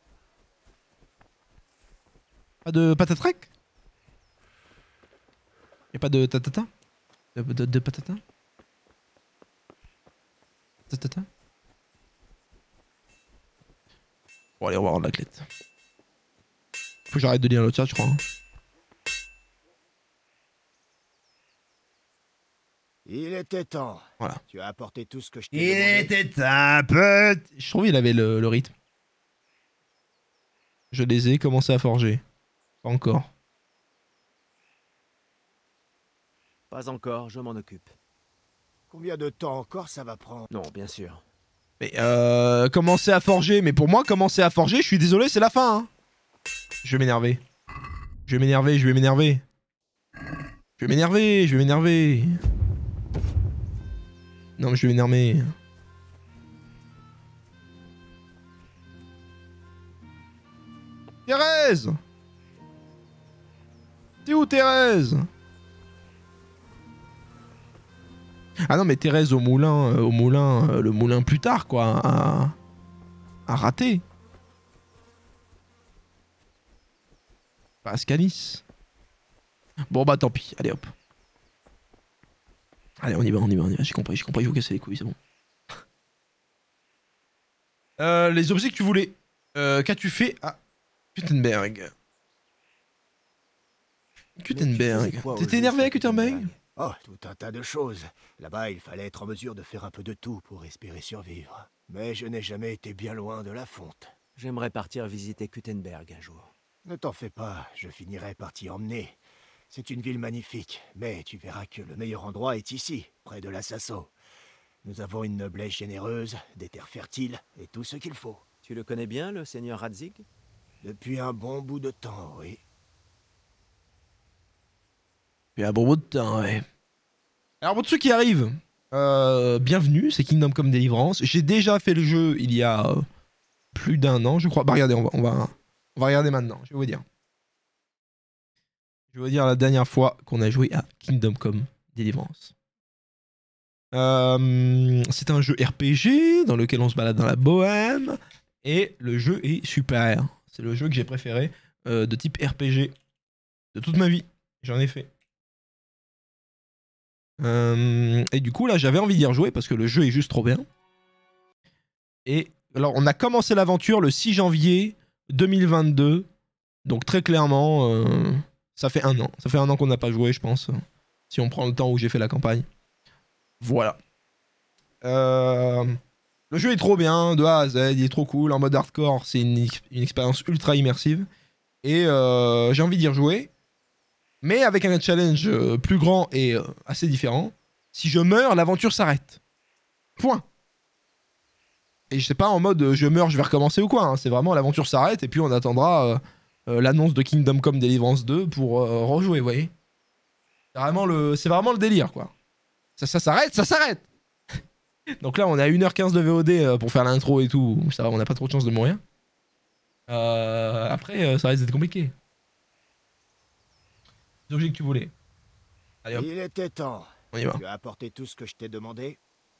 Pas de patatrac? Y'a pas de tatata? De patata? Tatata? Bon allez, on va rendre la quête. Faut que j'arrête de lire le chat, je crois. Il était temps. Voilà. Tu as apporté tout ce que je t'ai Il demandé. était un peu... Je trouve qu'il avait le rythme. Je les ai commencé à forger. Pas encore. Pas encore, je m'en occupe. Combien de temps encore ça va prendre? Non, bien sûr. Mais commencer à forger. Mais pour moi, commencer à forger, je suis désolé, c'est la fin. Hein. Je vais m'énerver. Je vais m'énerver, je vais m'énerver. Je vais m'énerver, je vais m'énerver. Non, mais je vais m'énerver. Thérèse! T'es où Thérèse? Ah non mais Thérèse au moulin, le moulin plus tard quoi, à rater. Pas à Scalis. Bon bah tant pis, allez hop. Allez on y va, j'ai compris, je vais vous casser les couilles, c'est bon. Les objets que tu voulais, qu'as-tu fait à Gutenberg? Gutenberg. T'étais énervé à Gutenberg? Oh, tout un tas de choses. Là-bas, il fallait être en mesure de faire un peu de tout pour espérer survivre. Mais je n'ai jamais été bien loin de la fonte. J'aimerais partir visiter Gutenberg un jour. Ne t'en fais pas, je finirai par t'y emmener. C'est une ville magnifique, mais tu verras que le meilleur endroit est ici, près de la Sasso. Nous avons une noblesse généreuse, des terres fertiles et tout ce qu'il faut. Tu le connais bien, le seigneur Radzig? Depuis un bon bout de temps, oui. Depuis un bon bout de temps, ouais. Alors pour tous ceux qui arrivent, bienvenue, c'est Kingdom Come Deliverance. J'ai déjà fait le jeu il y a plus d'un an, je crois. Bah regardez, on va regarder maintenant, je vais vous dire. Je vais vous dire la dernière fois qu'on a joué à Kingdom Come Deliverance. C'est un jeu RPG dans lequel on se balade dans la bohème. Et le jeu est super. C'est le jeu que j'ai préféré de type RPG de toute ma vie. J'en ai fait. Et du coup là j'avais envie d'y rejouer parce que le jeu est juste trop bien. Et alors on a commencé l'aventure le 6 janvier 2022. Donc très clairement ça fait un an. Ça fait un an qu'on n'a pas joué je pense. Si on prend le temps où j'ai fait la campagne. Voilà. Le jeu est trop bien de A à Z, il est trop cool. En mode hardcore c'est une expérience ultra immersive. Et j'ai envie d'y rejouer. Mais avec un challenge plus grand et assez différent. Si je meurs, l'aventure s'arrête. Point. Et je sais pas en mode je meurs, je vais recommencer ou quoi. Hein. C'est vraiment l'aventure s'arrête et puis on attendra l'annonce de Kingdom Come Deliverance 2 pour rejouer, vous voyez. C'est vraiment le délire, quoi. Ça s'arrête, ça s'arrête. Donc là, on est à 1h15 de VOD pour faire l'intro et tout. Ça va, on n'a pas trop de chance de mourir. Après, ça risque d'être compliqué. Les objets que tu voulais. Allez hop. Il était temps. On y va. Tu as apporté tout ce que je t'ai demandé?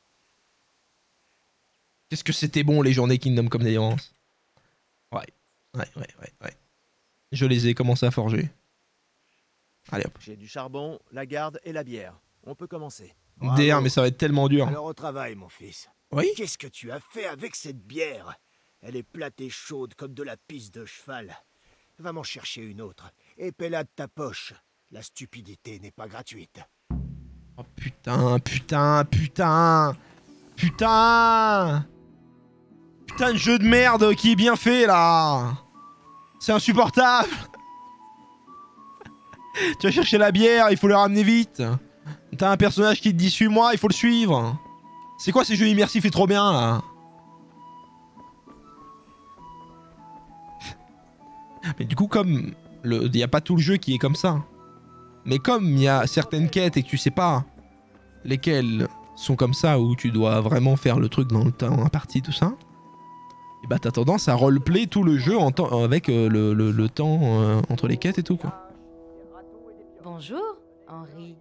Qu'est-ce que c'était bon les journées Kingdom Come Deliverance. Ouais. Je les ai commencé à forger. Allez hop. J'ai du charbon, la garde et la bière. On peut commencer. DR, mais ça va être tellement dur. Alors au travail, mon fils. Oui? Qu'est-ce que tu as fait avec cette bière? Elle est plate et chaude comme de la pisse de cheval. Va m'en chercher une autre. Et paie-la de ta poche. La stupidité n'est pas gratuite. Oh putain. Putain de jeu de merde qui est bien fait là. C'est insupportable. Tu vas chercher la bière, il faut le ramener vite. T'as un personnage qui te dit suis-moi, il faut le suivre. C'est quoi ces jeux immersifs et trop bien là? Mais du coup comme il n'y a pas tout le jeu qui est comme ça. Mais comme il y a certaines quêtes et que tu sais pas lesquelles sont comme ça, où tu dois vraiment faire le truc dans le temps imparti, tout ça, et bah t'as tendance à roleplay tout le jeu avec le temps entre les quêtes et tout quoi. Bonjour, Henri.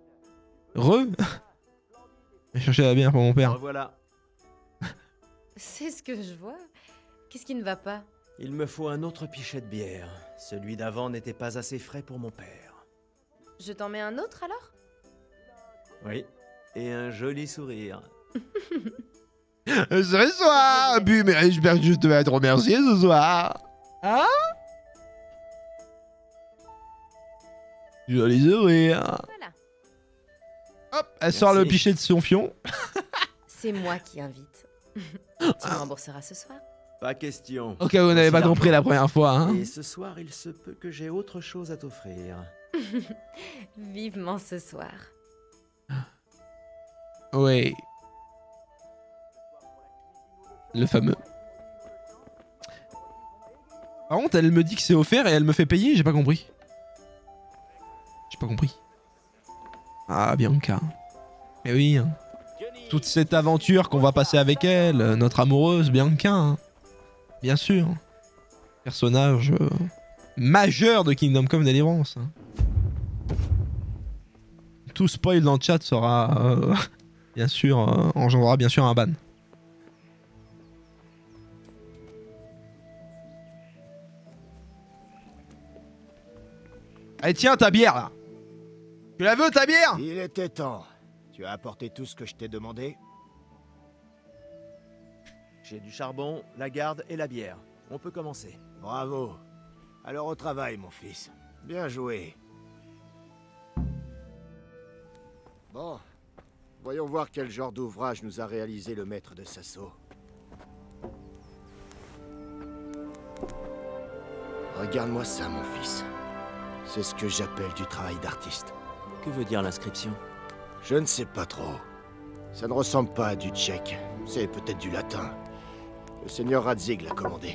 J'ai cherché la bière pour mon père. Voilà. C'est ce que je vois. Qu'est-ce qui ne va pas? Il me faut un autre pichet de bière. Celui d'avant n'était pas assez frais pour mon père. Je t'en mets un autre alors? Oui, et un joli sourire. Ce soir, mais j'espère que je te vais être remercié ce soir. Hein? Joli sourire. Voilà. Hop, elle sort le pichet de son fion. C'est moi qui invite. Tu me rembourseras ce soir? Pas question. Ok, vous n'avez pas compris la première fois. Hein. Et ce soir, il se peut que j'ai autre chose à t'offrir. Vivement ce soir. Oui. Le fameux. Par contre, elle me dit que c'est offert et elle me fait payer, j'ai pas compris. J'ai pas compris. Ah, Bianca. Mais oui. Hein. Toute cette aventure qu'on va passer avec elle, notre amoureuse Bianca. Hein. Bien sûr. Personnage majeur de Kingdom Come Deliverance. Hein. Tout spoil dans le chat sera bien sûr engendrera bien sûr un ban. Allez tiens ta bière là. Tu la veux ta bière? Il était temps. Tu as apporté tout ce que je t'ai demandé? J'ai du charbon, la garde et la bière. On peut commencer. Bravo. Alors au travail, mon fils. Bien joué. Bon. Voyons voir quel genre d'ouvrage nous a réalisé le maître de Sasso. Regarde-moi ça, mon fils. C'est ce que j'appelle du travail d'artiste. Que veut dire l'inscription? Je ne sais pas trop. Ça ne ressemble pas à du tchèque. C'est peut-être du latin. Le seigneur Radzig l'a commandé.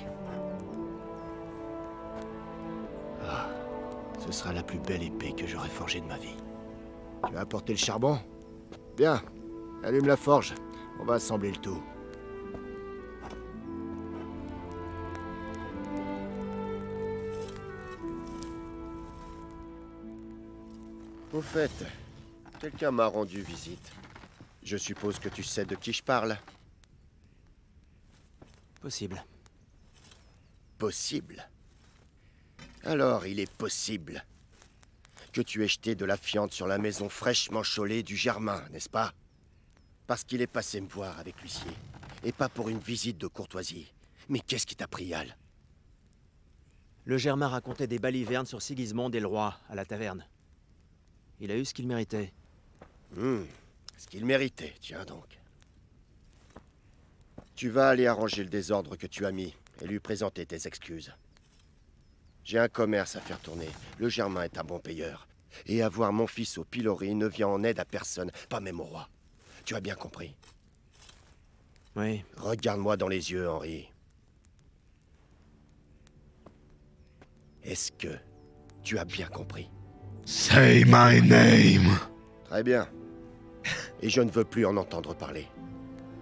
Ah, ce sera la plus belle épée que j'aurai forgée de ma vie. Tu as apporté le charbon? Bien. Allume la forge. On va assembler le tout. Au fait, quelqu'un m'a rendu visite. Je suppose que tu sais de qui je parle. Possible. Possible? Alors, il est possible que tu aies jeté de la fiente sur la maison fraîchement chaulée du Germain, n'est-ce pas? Parce qu'il est passé me voir avec l'huissier, et pas pour une visite de courtoisie. Mais qu'est-ce qui t'a pris, Al? Le Germain racontait des balivernes sur Sigismond et le roi, à la taverne. Il a eu ce qu'il méritait. Ce qu'il méritait, tiens donc. Tu vas aller arranger le désordre que tu as mis et lui présenter tes excuses. J'ai un commerce à faire tourner. Le Germain est un bon payeur. Et avoir mon fils au pilori ne vient en aide à personne, pas même au roi. Tu as bien compris? Oui. Regarde-moi dans les yeux, Henri. Est-ce que tu as bien compris? Say my name. Très bien. Et je ne veux plus en entendre parler.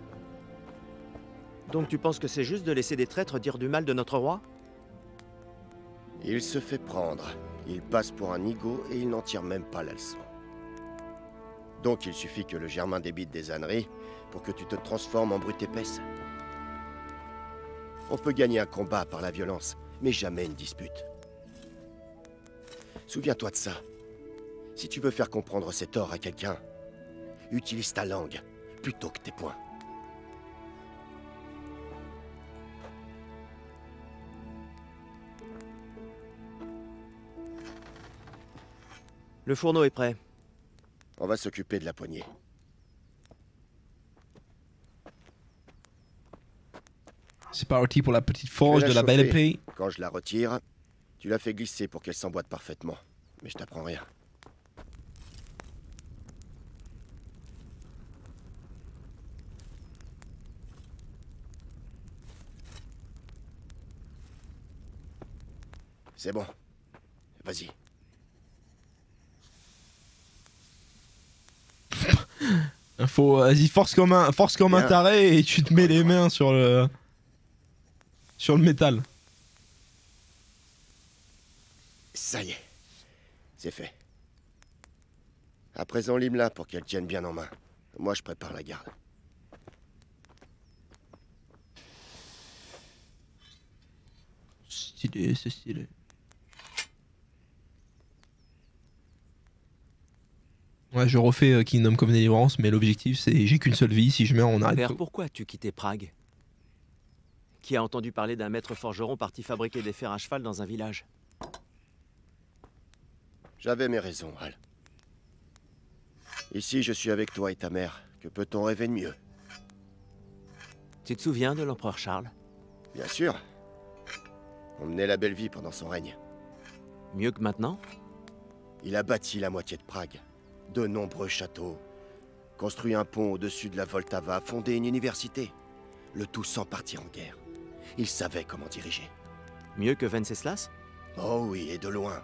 Donc tu penses que c'est juste de laisser des traîtres dire du mal de notre roi? Il se fait prendre. Il passe pour un nigaud et il n'en tire même pas la leçon. Donc il suffit que le Germain débite des âneries pour que tu te transformes en brute épaisse. On peut gagner un combat par la violence, mais jamais une dispute. Souviens-toi de ça. Si tu veux faire comprendre ses torts à quelqu'un, utilise ta langue plutôt que tes poings. Le fourneau est prêt. On va s'occuper de la poignée. C'est parti pour la petite forge de la belle épée. Quand je la retire, tu la fais glisser pour qu'elle s'emboîte parfaitement. Mais je t'apprends rien. C'est bon. Vas-y. Vas-y, force comme un taré et tu te mets les mains sur le métal. Ça y est. C'est fait. À présent, lime-la pour qu'elle tienne bien en main. Moi, je prépare la garde. Stylé, c'est stylé. Ouais, je refais Kingdom Come Deliverance, mais l'objectif c'est j'ai qu'une seule vie, si je meurs on arrête. Père, pourquoi as-tu quitté Prague? Qui a entendu parler d'un maître forgeron parti fabriquer des fers à cheval dans un village? J'avais mes raisons, Hal. Ici, je suis avec toi et ta mère. Que peut-on rêver de mieux? Tu te souviens de l'empereur Charles? Bien sûr. On menait la belle vie pendant son règne. Mieux que maintenant? Il a bâti la moitié de Prague. De nombreux châteaux. Construit un pont au-dessus de la Vltava. Fondé une université. Le tout sans partir en guerre. Il savait comment diriger. Mieux que Venceslas? Oh oui, et de loin.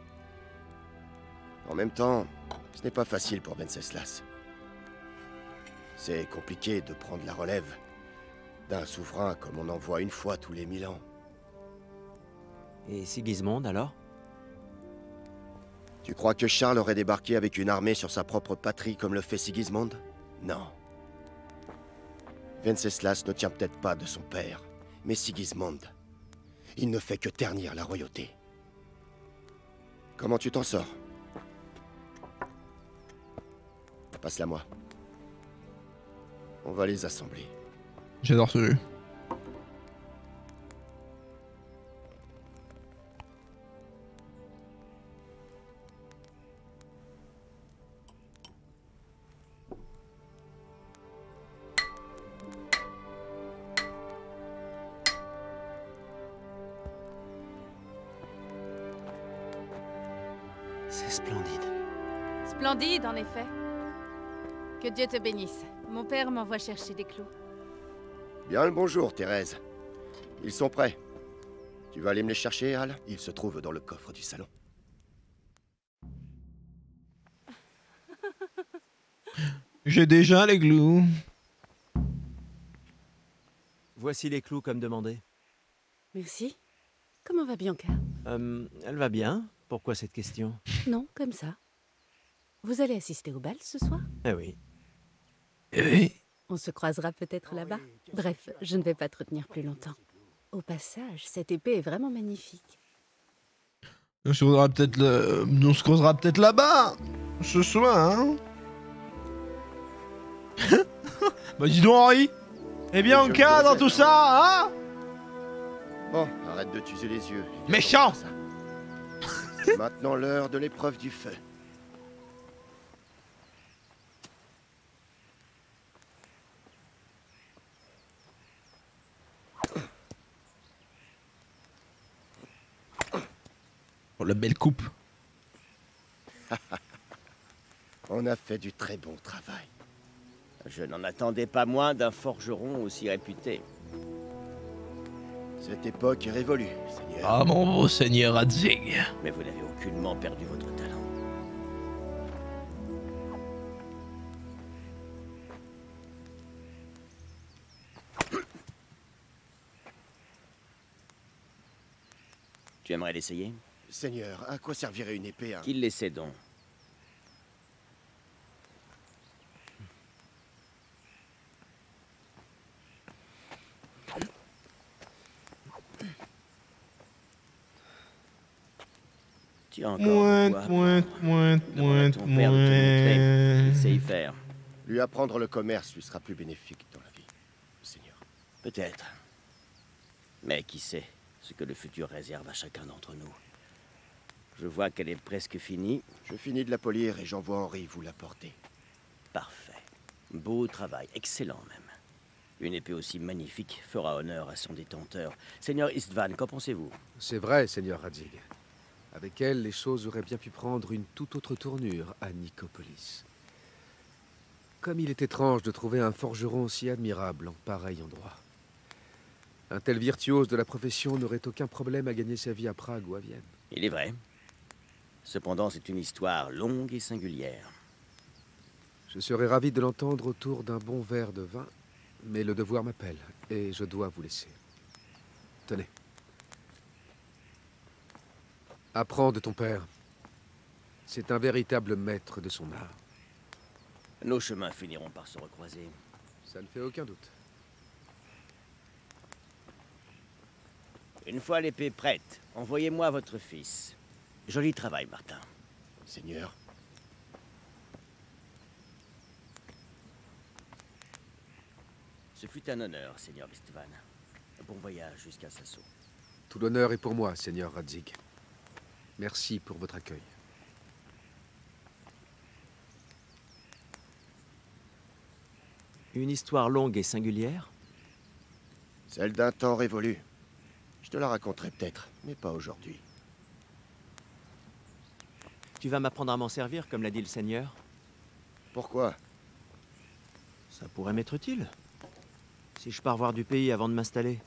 En même temps, ce n'est pas facile pour Venceslas. C'est compliqué de prendre la relève d'un souverain comme on en voit une fois tous les 1000 ans. Et Sigismond, alors? Tu crois que Charles aurait débarqué avec une armée sur sa propre patrie comme le fait Sigismond? Non. Venceslas ne tient peut-être pas de son père, mais Sigismond, il ne fait que ternir la royauté. Comment tu t'en sors? Passe-la moi. On va les assembler. J'adore ce jeu. C'est splendide. Splendide, en effet. Que Dieu te bénisse. Mon père m'envoie chercher des clous. Bien le bonjour, Thérèse. Ils sont prêts. Tu vas aller me les chercher, Hal? Ils se trouvent dans le coffre du salon. J'ai déjà les clous. Voici les clous comme demandé. Merci. Comment va Bianca? Elle va bien. Pourquoi cette question? Non, comme ça. Vous allez assister au bal ce soir? Eh oui. On se croisera peut-être là-bas. Bref, je ne vais pas te retenir plus longtemps. Au passage, cette épée est vraiment magnifique. On se croisera peut-être là-bas ce soir, hein. Bah dis donc Henri. Et Bianca dans tout ça, hein? Bon, arrête de t'user les yeux. Méchant. Maintenant l'heure de l'épreuve du feu. Oh, la belle coupe. On a fait du très bon travail. Je n'en attendais pas moins d'un forgeron aussi réputé. Cette époque est révolue, Seigneur. Ah mon beau Seigneur Radzig. Mais vous n'avez aucunement perdu votre talent. Tu aimerais l'essayer? Seigneur, à quoi servirait une épée, hein? Qu'il l'essaie donc. Tu as encore de quoi apprendre. Demande à ton père de te montrer. Il sait y faire. Lui apprendre le commerce lui sera plus bénéfique dans la vie, Seigneur. Peut-être. Mais qui sait ce que le futur réserve à chacun d'entre nous. Je vois qu'elle est presque finie. Je finis de la polir et j'envoie Henri vous l'apporter. Parfait. Beau travail, excellent même. Une épée aussi magnifique fera honneur à son détenteur. Seigneur Istvan, qu'en pensez-vous? C'est vrai, Seigneur Radzig. Avec elle, les choses auraient bien pu prendre une toute autre tournure à Nicopolis. Comme il est étrange de trouver un forgeron aussi admirable en pareil endroit. Un tel virtuose de la profession n'aurait aucun problème à gagner sa vie à Prague ou à Vienne. Il est vrai. Cependant, c'est une histoire longue et singulière. Je serais ravi de l'entendre autour d'un bon verre de vin, mais le devoir m'appelle, et je dois vous laisser. Tenez. Apprends de ton père. C'est un véritable maître de son art. Nos chemins finiront par se recroiser. Ça ne fait aucun doute. Une fois l'épée prête, envoyez-moi votre fils. Joli travail, Martin. Seigneur. Ce fut un honneur, Seigneur Istvan. Bon voyage jusqu'à Sasso. Tout l'honneur est pour moi, Seigneur Radzig. Merci pour votre accueil. Une histoire longue et singulière? Celle d'un temps révolu. Je te la raconterai peut-être, mais pas aujourd'hui. Tu vas m'apprendre à m'en servir, comme l'a dit le Seigneur? Pourquoi? Ça pourrait m'être utile. Si je pars voir du pays avant de m'installer.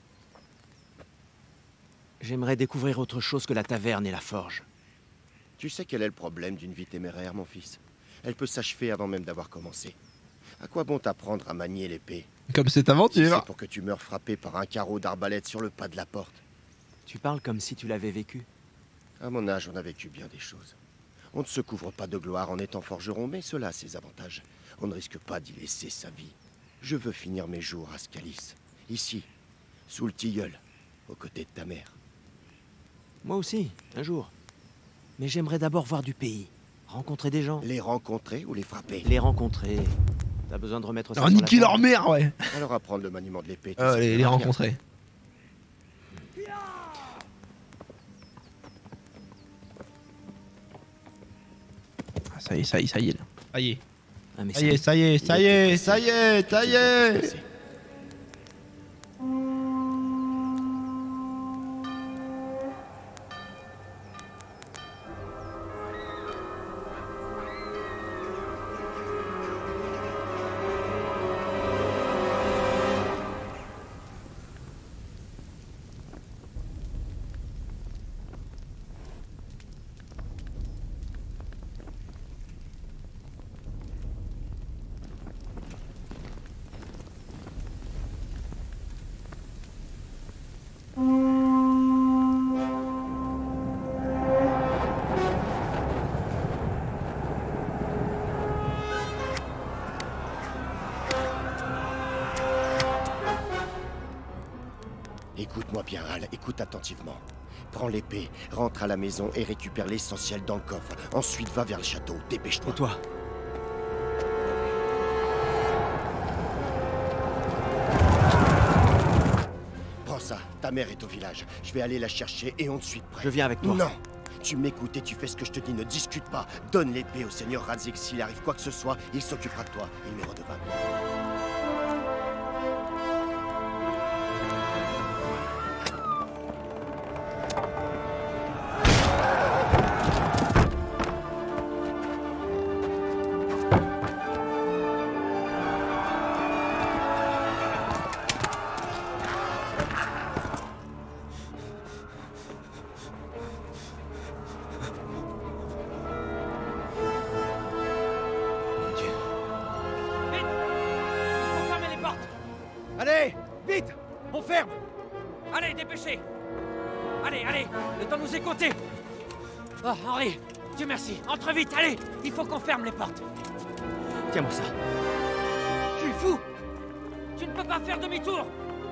J'aimerais découvrir autre chose que la taverne et la forge. Tu sais quel est le problème d'une vie téméraire, mon fils? Elle peut s'achever avant même d'avoir commencé. À quoi bon t'apprendre à manier l'épée? Comme cette aventure. Si c'est pour que tu meurs frappé par un carreau d'arbalète sur le pas de la porte. Tu parles comme si tu l'avais vécu. À mon âge, on a vécu bien des choses. On ne se couvre pas de gloire en étant forgeron, mais cela a ses avantages. On ne risque pas d'y laisser sa vie. Je veux finir mes jours à Scalis, ici, sous le tilleul, aux côtés de ta mère. Moi aussi, un jour. Mais j'aimerais d'abord voir du pays, rencontrer des gens. Les rencontrer ou les frapper? Les rencontrer. T'as besoin de remettre ça Alors sur la niquer leur table. mère, ouais. Alors apprendre le maniement de l'épée. Les rencontrer. Ah, ça y est, ça y est, ça y est. Là. Ça y est. Ah, mais Ça y est, ça y est, ça y est, ça y est, ça y est. Écoute-moi bien, Hal, écoute attentivement. Prends l'épée, rentre à la maison et récupère l'essentiel dans le coffre. Ensuite, va vers le château, dépêche-toi. Et toi? Prends ça, ta mère est au village. Je vais aller la chercher et on te suit de près. Je viens avec toi. Non! Tu m'écoutes et tu fais ce que je te dis, ne discute pas. Donne l'épée au seigneur Radzig. S'il arrive quoi que ce soit, il s'occupera de toi. Il m'est redevable. Allez, vite! On ferme! Allez, dépêchez! Allez, allez, le temps nous est compté. Oh, Henri, Dieu merci, entre vite, allez. Il faut qu'on ferme les portes. Tiens-moi ça. Tu es fou. Tu ne peux pas faire demi-tour.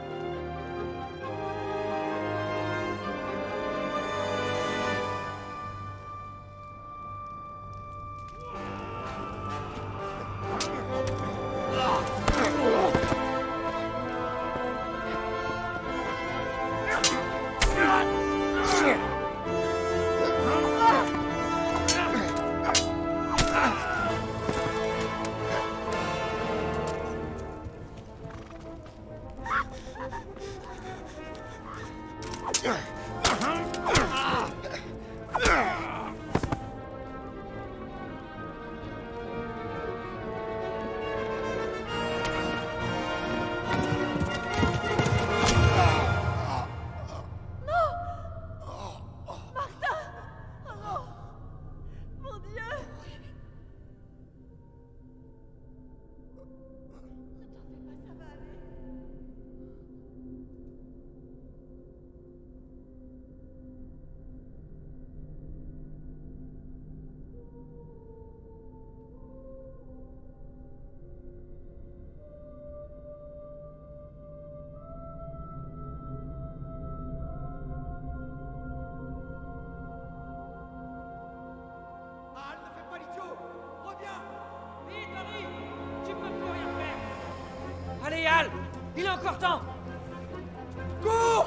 Allez, Al, il est encore temps. Cours!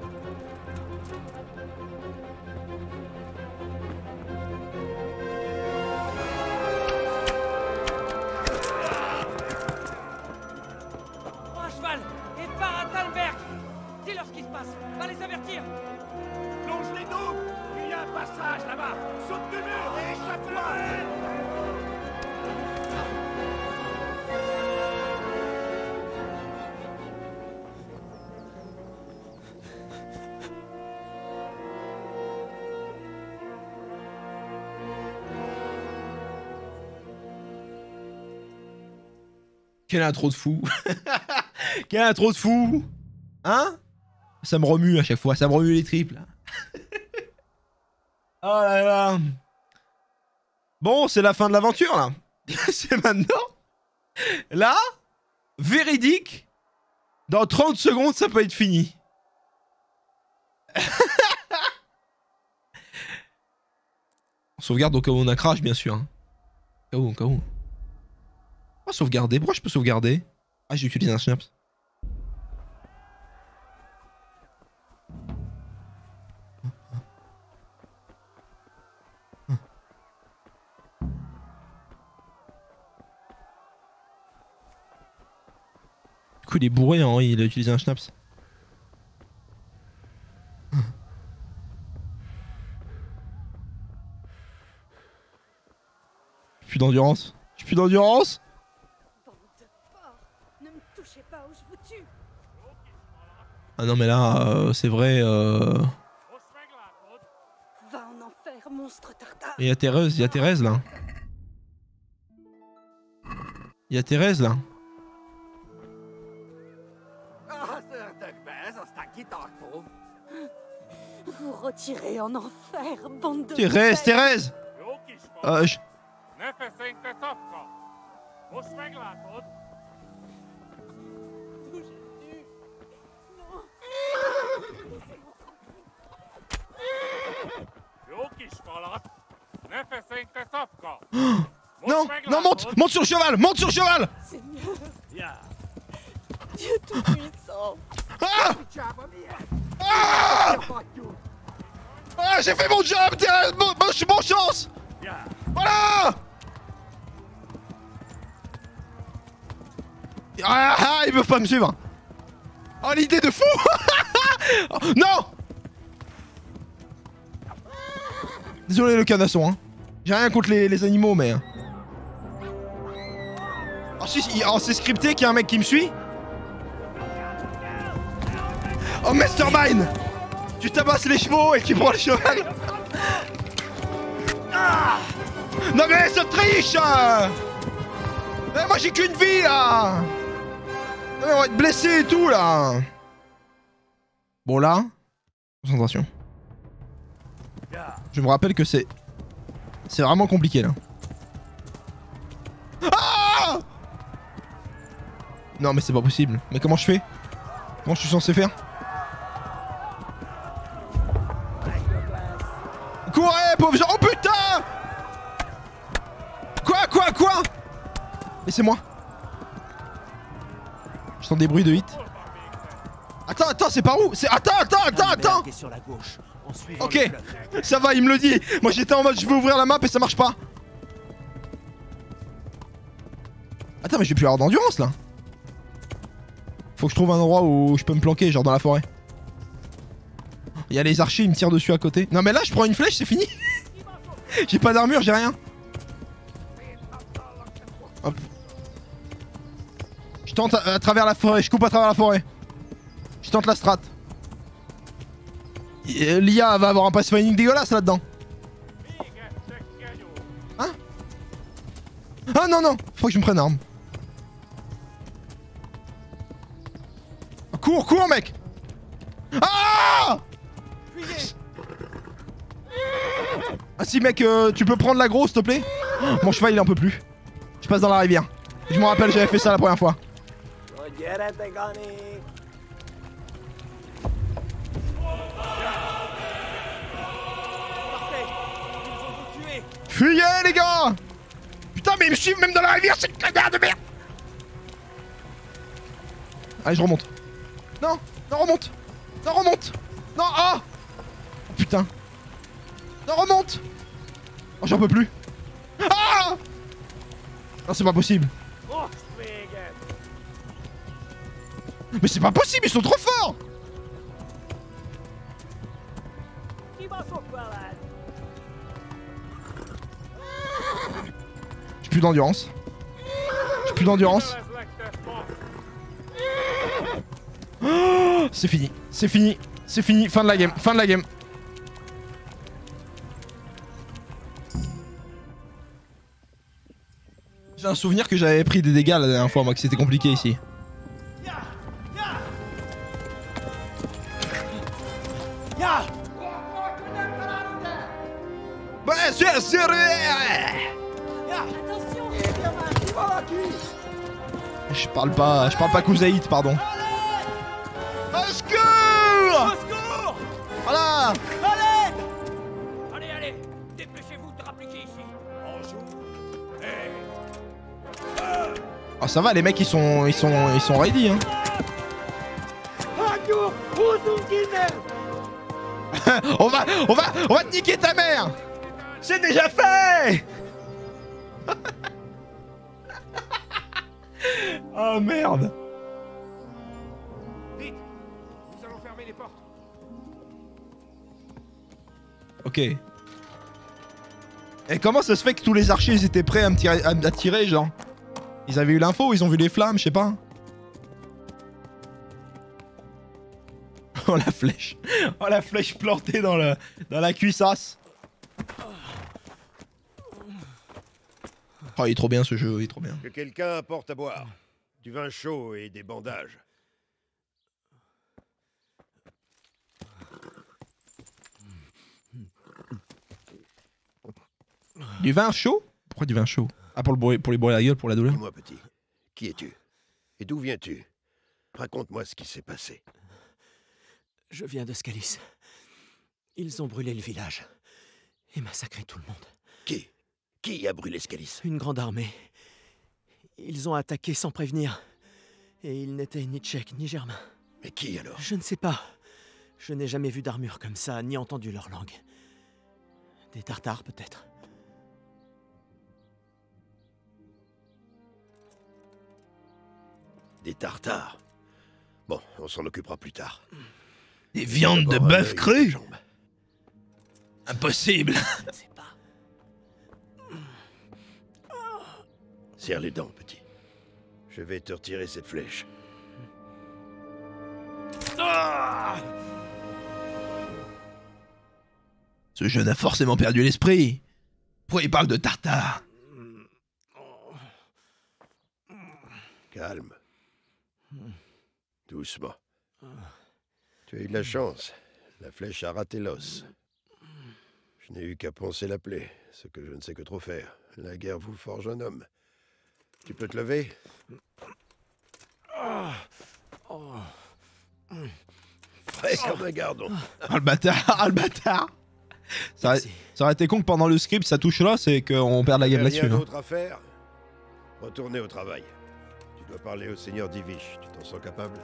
Prends un cheval et pars à Talberg. Dis-leur ce qui se passe. Va les avertir. Longe les doubles. Il y a un passage là-bas. Saute du mur et échappe-toi. Quelle intro de fou. Quelle intro de fou. Hein? Ça me remue à chaque fois, ça me remue les triples. Oh là là. Bon, c'est la fin de l'aventure là. C'est maintenant. Là, véridique, dans 30 secondes, ça peut être fini. On sauvegarde au cas où on a crash, bien sûr. Hein. Au cas où. Pourquoi sauvegarder? Pourquoi je peux sauvegarder? Ah, j'ai utilisé un schnapps. Du coup, il est bourré, hein, il a utilisé un schnapps. J'ai plus d'endurance. J'ai plus d'endurance. Ne me touchez pas ou je vous tue. Ah non mais là, c'est vrai. Va en enfer, monstre tartare. Il y a Thérèse là. Il y a Thérèse là. Vous retirez en enfer, bande de... Thérèse, Thérèse. Non, non, monte sur le cheval, monte sur le cheval. Seigneur, Dieu tout-puissant. Ah, j'ai fait mon job, Thérèse, bonne chance. Voilà. Ah, il veut pas me suivre. Oh, l'idée de fou. Non. Désolé le canasson, hein. J'ai rien contre les animaux, mais... Oh si, c'est scripté qu'il y a un mec qui me suit. Oh, Mastermind. Tu tabasses les chevaux et tu prends le cheval. Non mais ça triche. Moi j'ai qu'une vie là. On va être blessé et tout là. Bon là, concentration. Je me rappelle que c'est vraiment compliqué là. Ah! Non mais c'est pas possible. Mais comment je fais? Comment je suis censé faire? Courez pauvre gens. Oh putain! Quoi? Laissez-moi. J'entends des bruits de hit. Attends, c'est par où? Attends. Ok, ça va, il me le dit. Moi j'étais en mode je veux ouvrir la map et ça marche pas. Attends, mais je vais plus avoir d'endurance là. Faut que je trouve un endroit où je peux me planquer, genre dans la forêt. Il y a les archers, ils me tirent dessus à côté. Non mais là je prends une flèche, c'est fini. J'ai pas d'armure, j'ai rien. Hop. Je tente à travers la forêt, je coupe à travers la forêt. Je tente la strat. L'IA va avoir un pathfinding dégueulasse là-dedans. Hein? Ah non, faut que je me prenne arme. Cours mec. Ah! Ah si mec, tu peux prendre l'aggro s'il te plaît? Mon cheval il en peut plus. Je passe dans la rivière. Je me rappelle, j'avais fait ça la première fois. Fuyez les gars! Putain mais ils me suivent même dans la rivière, c'est une connard de merde! Allez je remonte. Non, remonte! Non, ah! Oh, putain! Non, remonte! Oh j'en peux plus! Ah! Non c'est pas possible! Mais c'est pas possible, ils sont trop forts! J'ai plus d'endurance. Oh, c'est fini, fin de la game. J'ai un souvenir que j'avais pris des dégâts la dernière fois, moi, que c'était compliqué ici. Je parle pas Kouzaït, pardon. Au secours! Voilà! Allez, dépêchez-vous de rappliquer ici. Oh ça va, les mecs ils sont ready hein. on va te niquer ta mère. C'est déjà fait. Oh merde. Vite, nous allons fermer les portes. Ok. Et comment ça se fait que tous les archers ils étaient prêts à me tirer genre? Ils avaient eu l'info, ils ont vu les flammes, je sais pas. Oh la flèche. Oh la flèche plantée dans la cuissasse. Oh il est trop bien ce jeu, il est trop bien. Que quelqu'un apporte à boire. Du vin chaud et des bandages. Du vin chaud? Pourquoi du vin chaud? Ah pour les bourrer la gueule, pour la douleur? Dis-moi petit, qui es-tu? Et d'où viens-tu? Raconte-moi ce qui s'est passé. Je viens de Scalis. Ils ont brûlé le village et massacré tout le monde. Qui? Qui a brûlé Scalis? Une grande armée. Ils ont attaqué sans prévenir. Et ils n'étaient ni tchèques ni germains. Mais qui alors? Je ne sais pas. Je n'ai jamais vu d'armure comme ça, ni entendu leur langue. Des Tartares peut-être. Des Tartares. Bon, on s'en occupera plus tard. Des viandes de bœuf cru? Impossible. Serre les dents, petit. Je vais te retirer cette flèche. Ce jeune a forcément perdu l'esprit. Pourquoi il parle de Tartare? Calme. Doucement. Tu as eu de la chance. La flèche a raté l'os. Je n'ai eu qu'à poncer la plaie, ce que je ne sais que trop faire. La guerre vous forge un homme. Tu peux te lever? Frais comme un gardon. Ah le bâtard, ah le bâtard. Ça aurait été con que pendant le script ça touche là, c'est qu'on perd la game là-dessus. Rien Hein. d'autre à faire? Retournez au travail. Tu dois parler au seigneur Divish. Tu t'en sens capable?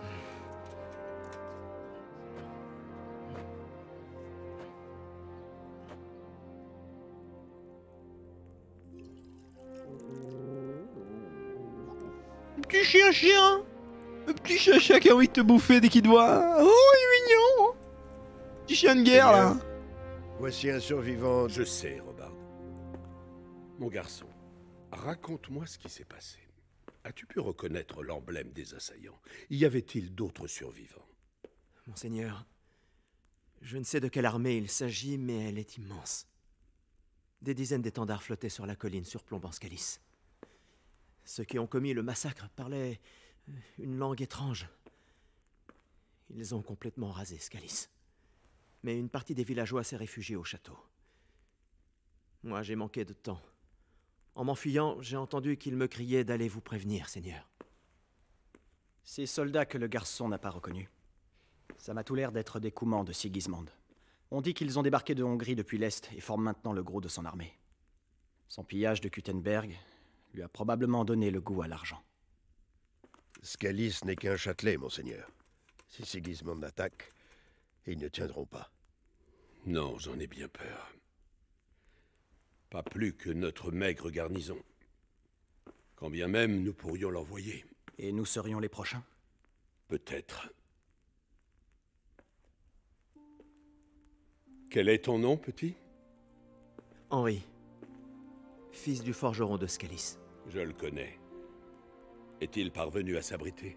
Petit chien. Le petit chien qui a envie de te bouffer dès qu'il te voit. Oh, il est mignon. Petit chien de guerre là. Voici un survivant. Je sais, Robard. Mon garçon, raconte-moi ce qui s'est passé. As-tu pu reconnaître l'emblème des assaillants? Y avait-il d'autres survivants? Monseigneur, je ne sais de quelle armée il s'agit, mais elle est immense. Des dizaines d'étendards flottaient sur la colline surplombant Scalis. Ceux qui ont commis le massacre parlaient une langue étrange. Ils ont complètement rasé Scalis. Mais une partie des villageois s'est réfugiée au château. Moi, j'ai manqué de temps. En m'enfuyant, j'ai entendu qu'ils me criaient d'aller vous prévenir, Seigneur. Ces soldats que le garçon n'a pas reconnus. Ça m'a tout l'air d'être des Coumans de Sigismond. On dit qu'ils ont débarqué de Hongrie depuis l'Est et forment maintenant le gros de son armée. Son pillage de Kuttenberg lui a probablement donné le goût à l'argent. Scalis n'est qu'un châtelet, monseigneur. Si Sigismond attaque, ils ne tiendront pas. Non, j'en ai bien peur. Pas plus que notre maigre garnison. Quand bien même nous pourrions l'envoyer. Et nous serions les prochains? Peut-être. Quel est ton nom, petit? Henri, fils du forgeron de Scalis. Je le connais. Est-il parvenu à s'abriter?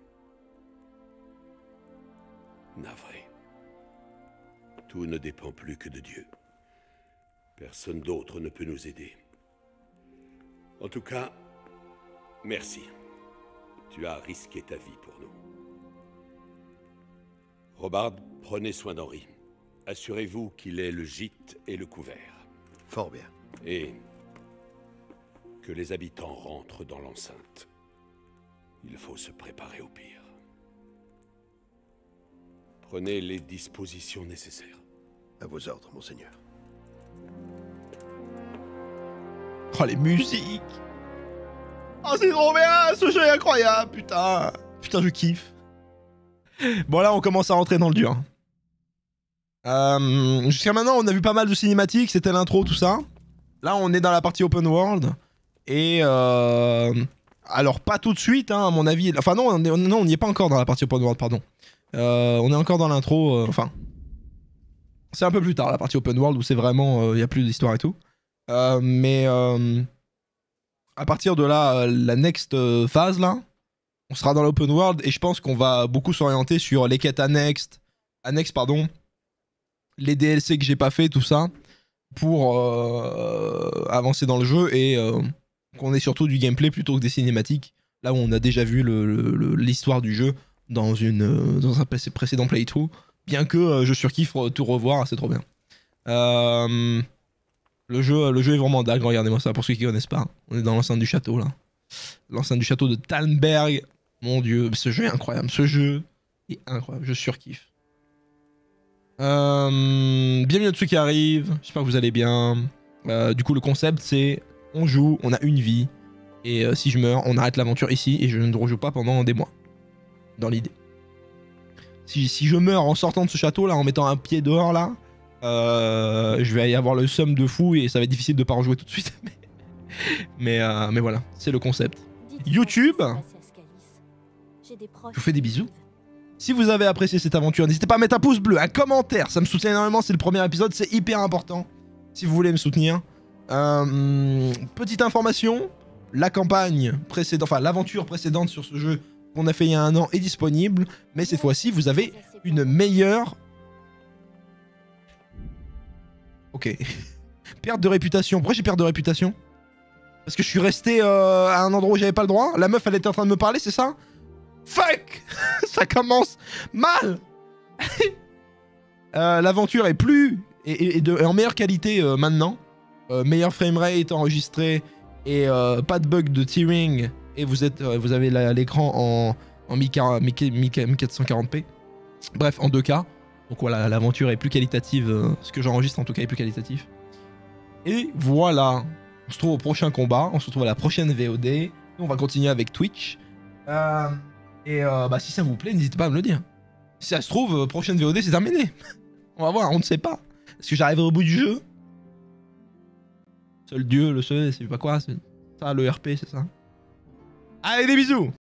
Navré. Tout ne dépend plus que de Dieu. Personne d'autre ne peut nous aider. En tout cas, merci. Tu as risqué ta vie pour nous. Robard, prenez soin d'Henri. Assurez-vous qu'il ait le gîte et le couvert. Fort bien. Et que les habitants rentrent dans l'enceinte. Il faut se préparer au pire. Prenez les dispositions nécessaires. À vos ordres, monseigneur. Oh les musiques. Oh c'est trop bien, ce jeu est incroyable, putain. Putain je kiffe. Bon là on commence à rentrer dans le dur. Jusqu'à maintenant on a vu pas mal de cinématiques, c'était l'intro tout ça. Là on est dans la partie open world. Et alors pas tout de suite hein, à mon avis. Enfin non on n'y est pas encore dans la partie open world pardon. On est encore dans l'intro, enfin... C'est un peu plus tard la partie open world où c'est vraiment... Il n'y a plus d'histoire et tout. Mais à partir de là, la next phase là, on sera dans l'open world et je pense qu'on va beaucoup s'orienter sur les quêtes annexes, les DLC que j'ai pas fait, tout ça, pour avancer dans le jeu et qu'on ait surtout du gameplay plutôt que des cinématiques. Là où on a déjà vu l'histoire du jeu dans un précédent playthrough, bien que je surkiffe tout revoir, c'est trop bien. Le jeu est vraiment dingue, regardez-moi ça, pour ceux qui connaissent pas. On est dans l'enceinte du château, là. L'enceinte du château de Talmberg. Mon dieu, ce jeu est incroyable, ce jeu est incroyable, je surkiffe. Bienvenue à tous ceux qui arrivent, j'espère que vous allez bien. Du coup, le concept, c'est on joue, on a une vie, et si je meurs, on arrête l'aventure ici, et je ne rejoue pas pendant des mois. Dans l'idée. Si je meurs en sortant de ce château, là, en mettant un pied dehors, là, je vais y avoir le seum de fou et ça va être difficile de pas rejouer tout de suite. mais voilà, c'est le concept. YouTube, je vous fais des bisous. Si vous avez apprécié cette aventure, n'hésitez pas à mettre un pouce bleu, un commentaire, ça me soutient énormément, c'est le premier épisode, c'est hyper important. Si vous voulez me soutenir. Petite information, la campagne précédente, enfin l'aventure précédente sur ce jeu qu'on a fait il y a un an est disponible, mais cette fois-ci vous avez une meilleure... Ok. Perte de réputation. Pourquoi j'ai perte de réputation? Parce que je suis resté à un endroit où j'avais pas le droit. La meuf elle était en train de me parler, c'est ça? Fuck. Ça commence mal. L'aventure est plus et en meilleure qualité maintenant. Meilleur framerate enregistré et pas de bug de tearing. Et vous avez l'écran en 1440p. Bref, en 2K. Donc voilà, l'aventure est plus qualitative. Ce que j'enregistre en tout cas est plus qualitatif. Et voilà. On se trouve au prochain combat. On se retrouve à la prochaine VOD. Et on va continuer avec Twitch. Si ça vous plaît, n'hésitez pas à me le dire. Si ça se trouve, prochaine VOD, c'est terminé. On va voir, on ne sait pas. Est-ce que j'arriverai au bout du jeu? Seul Dieu le sait, c'est pas quoi. Ça, le RP, c'est ça. Allez, des bisous!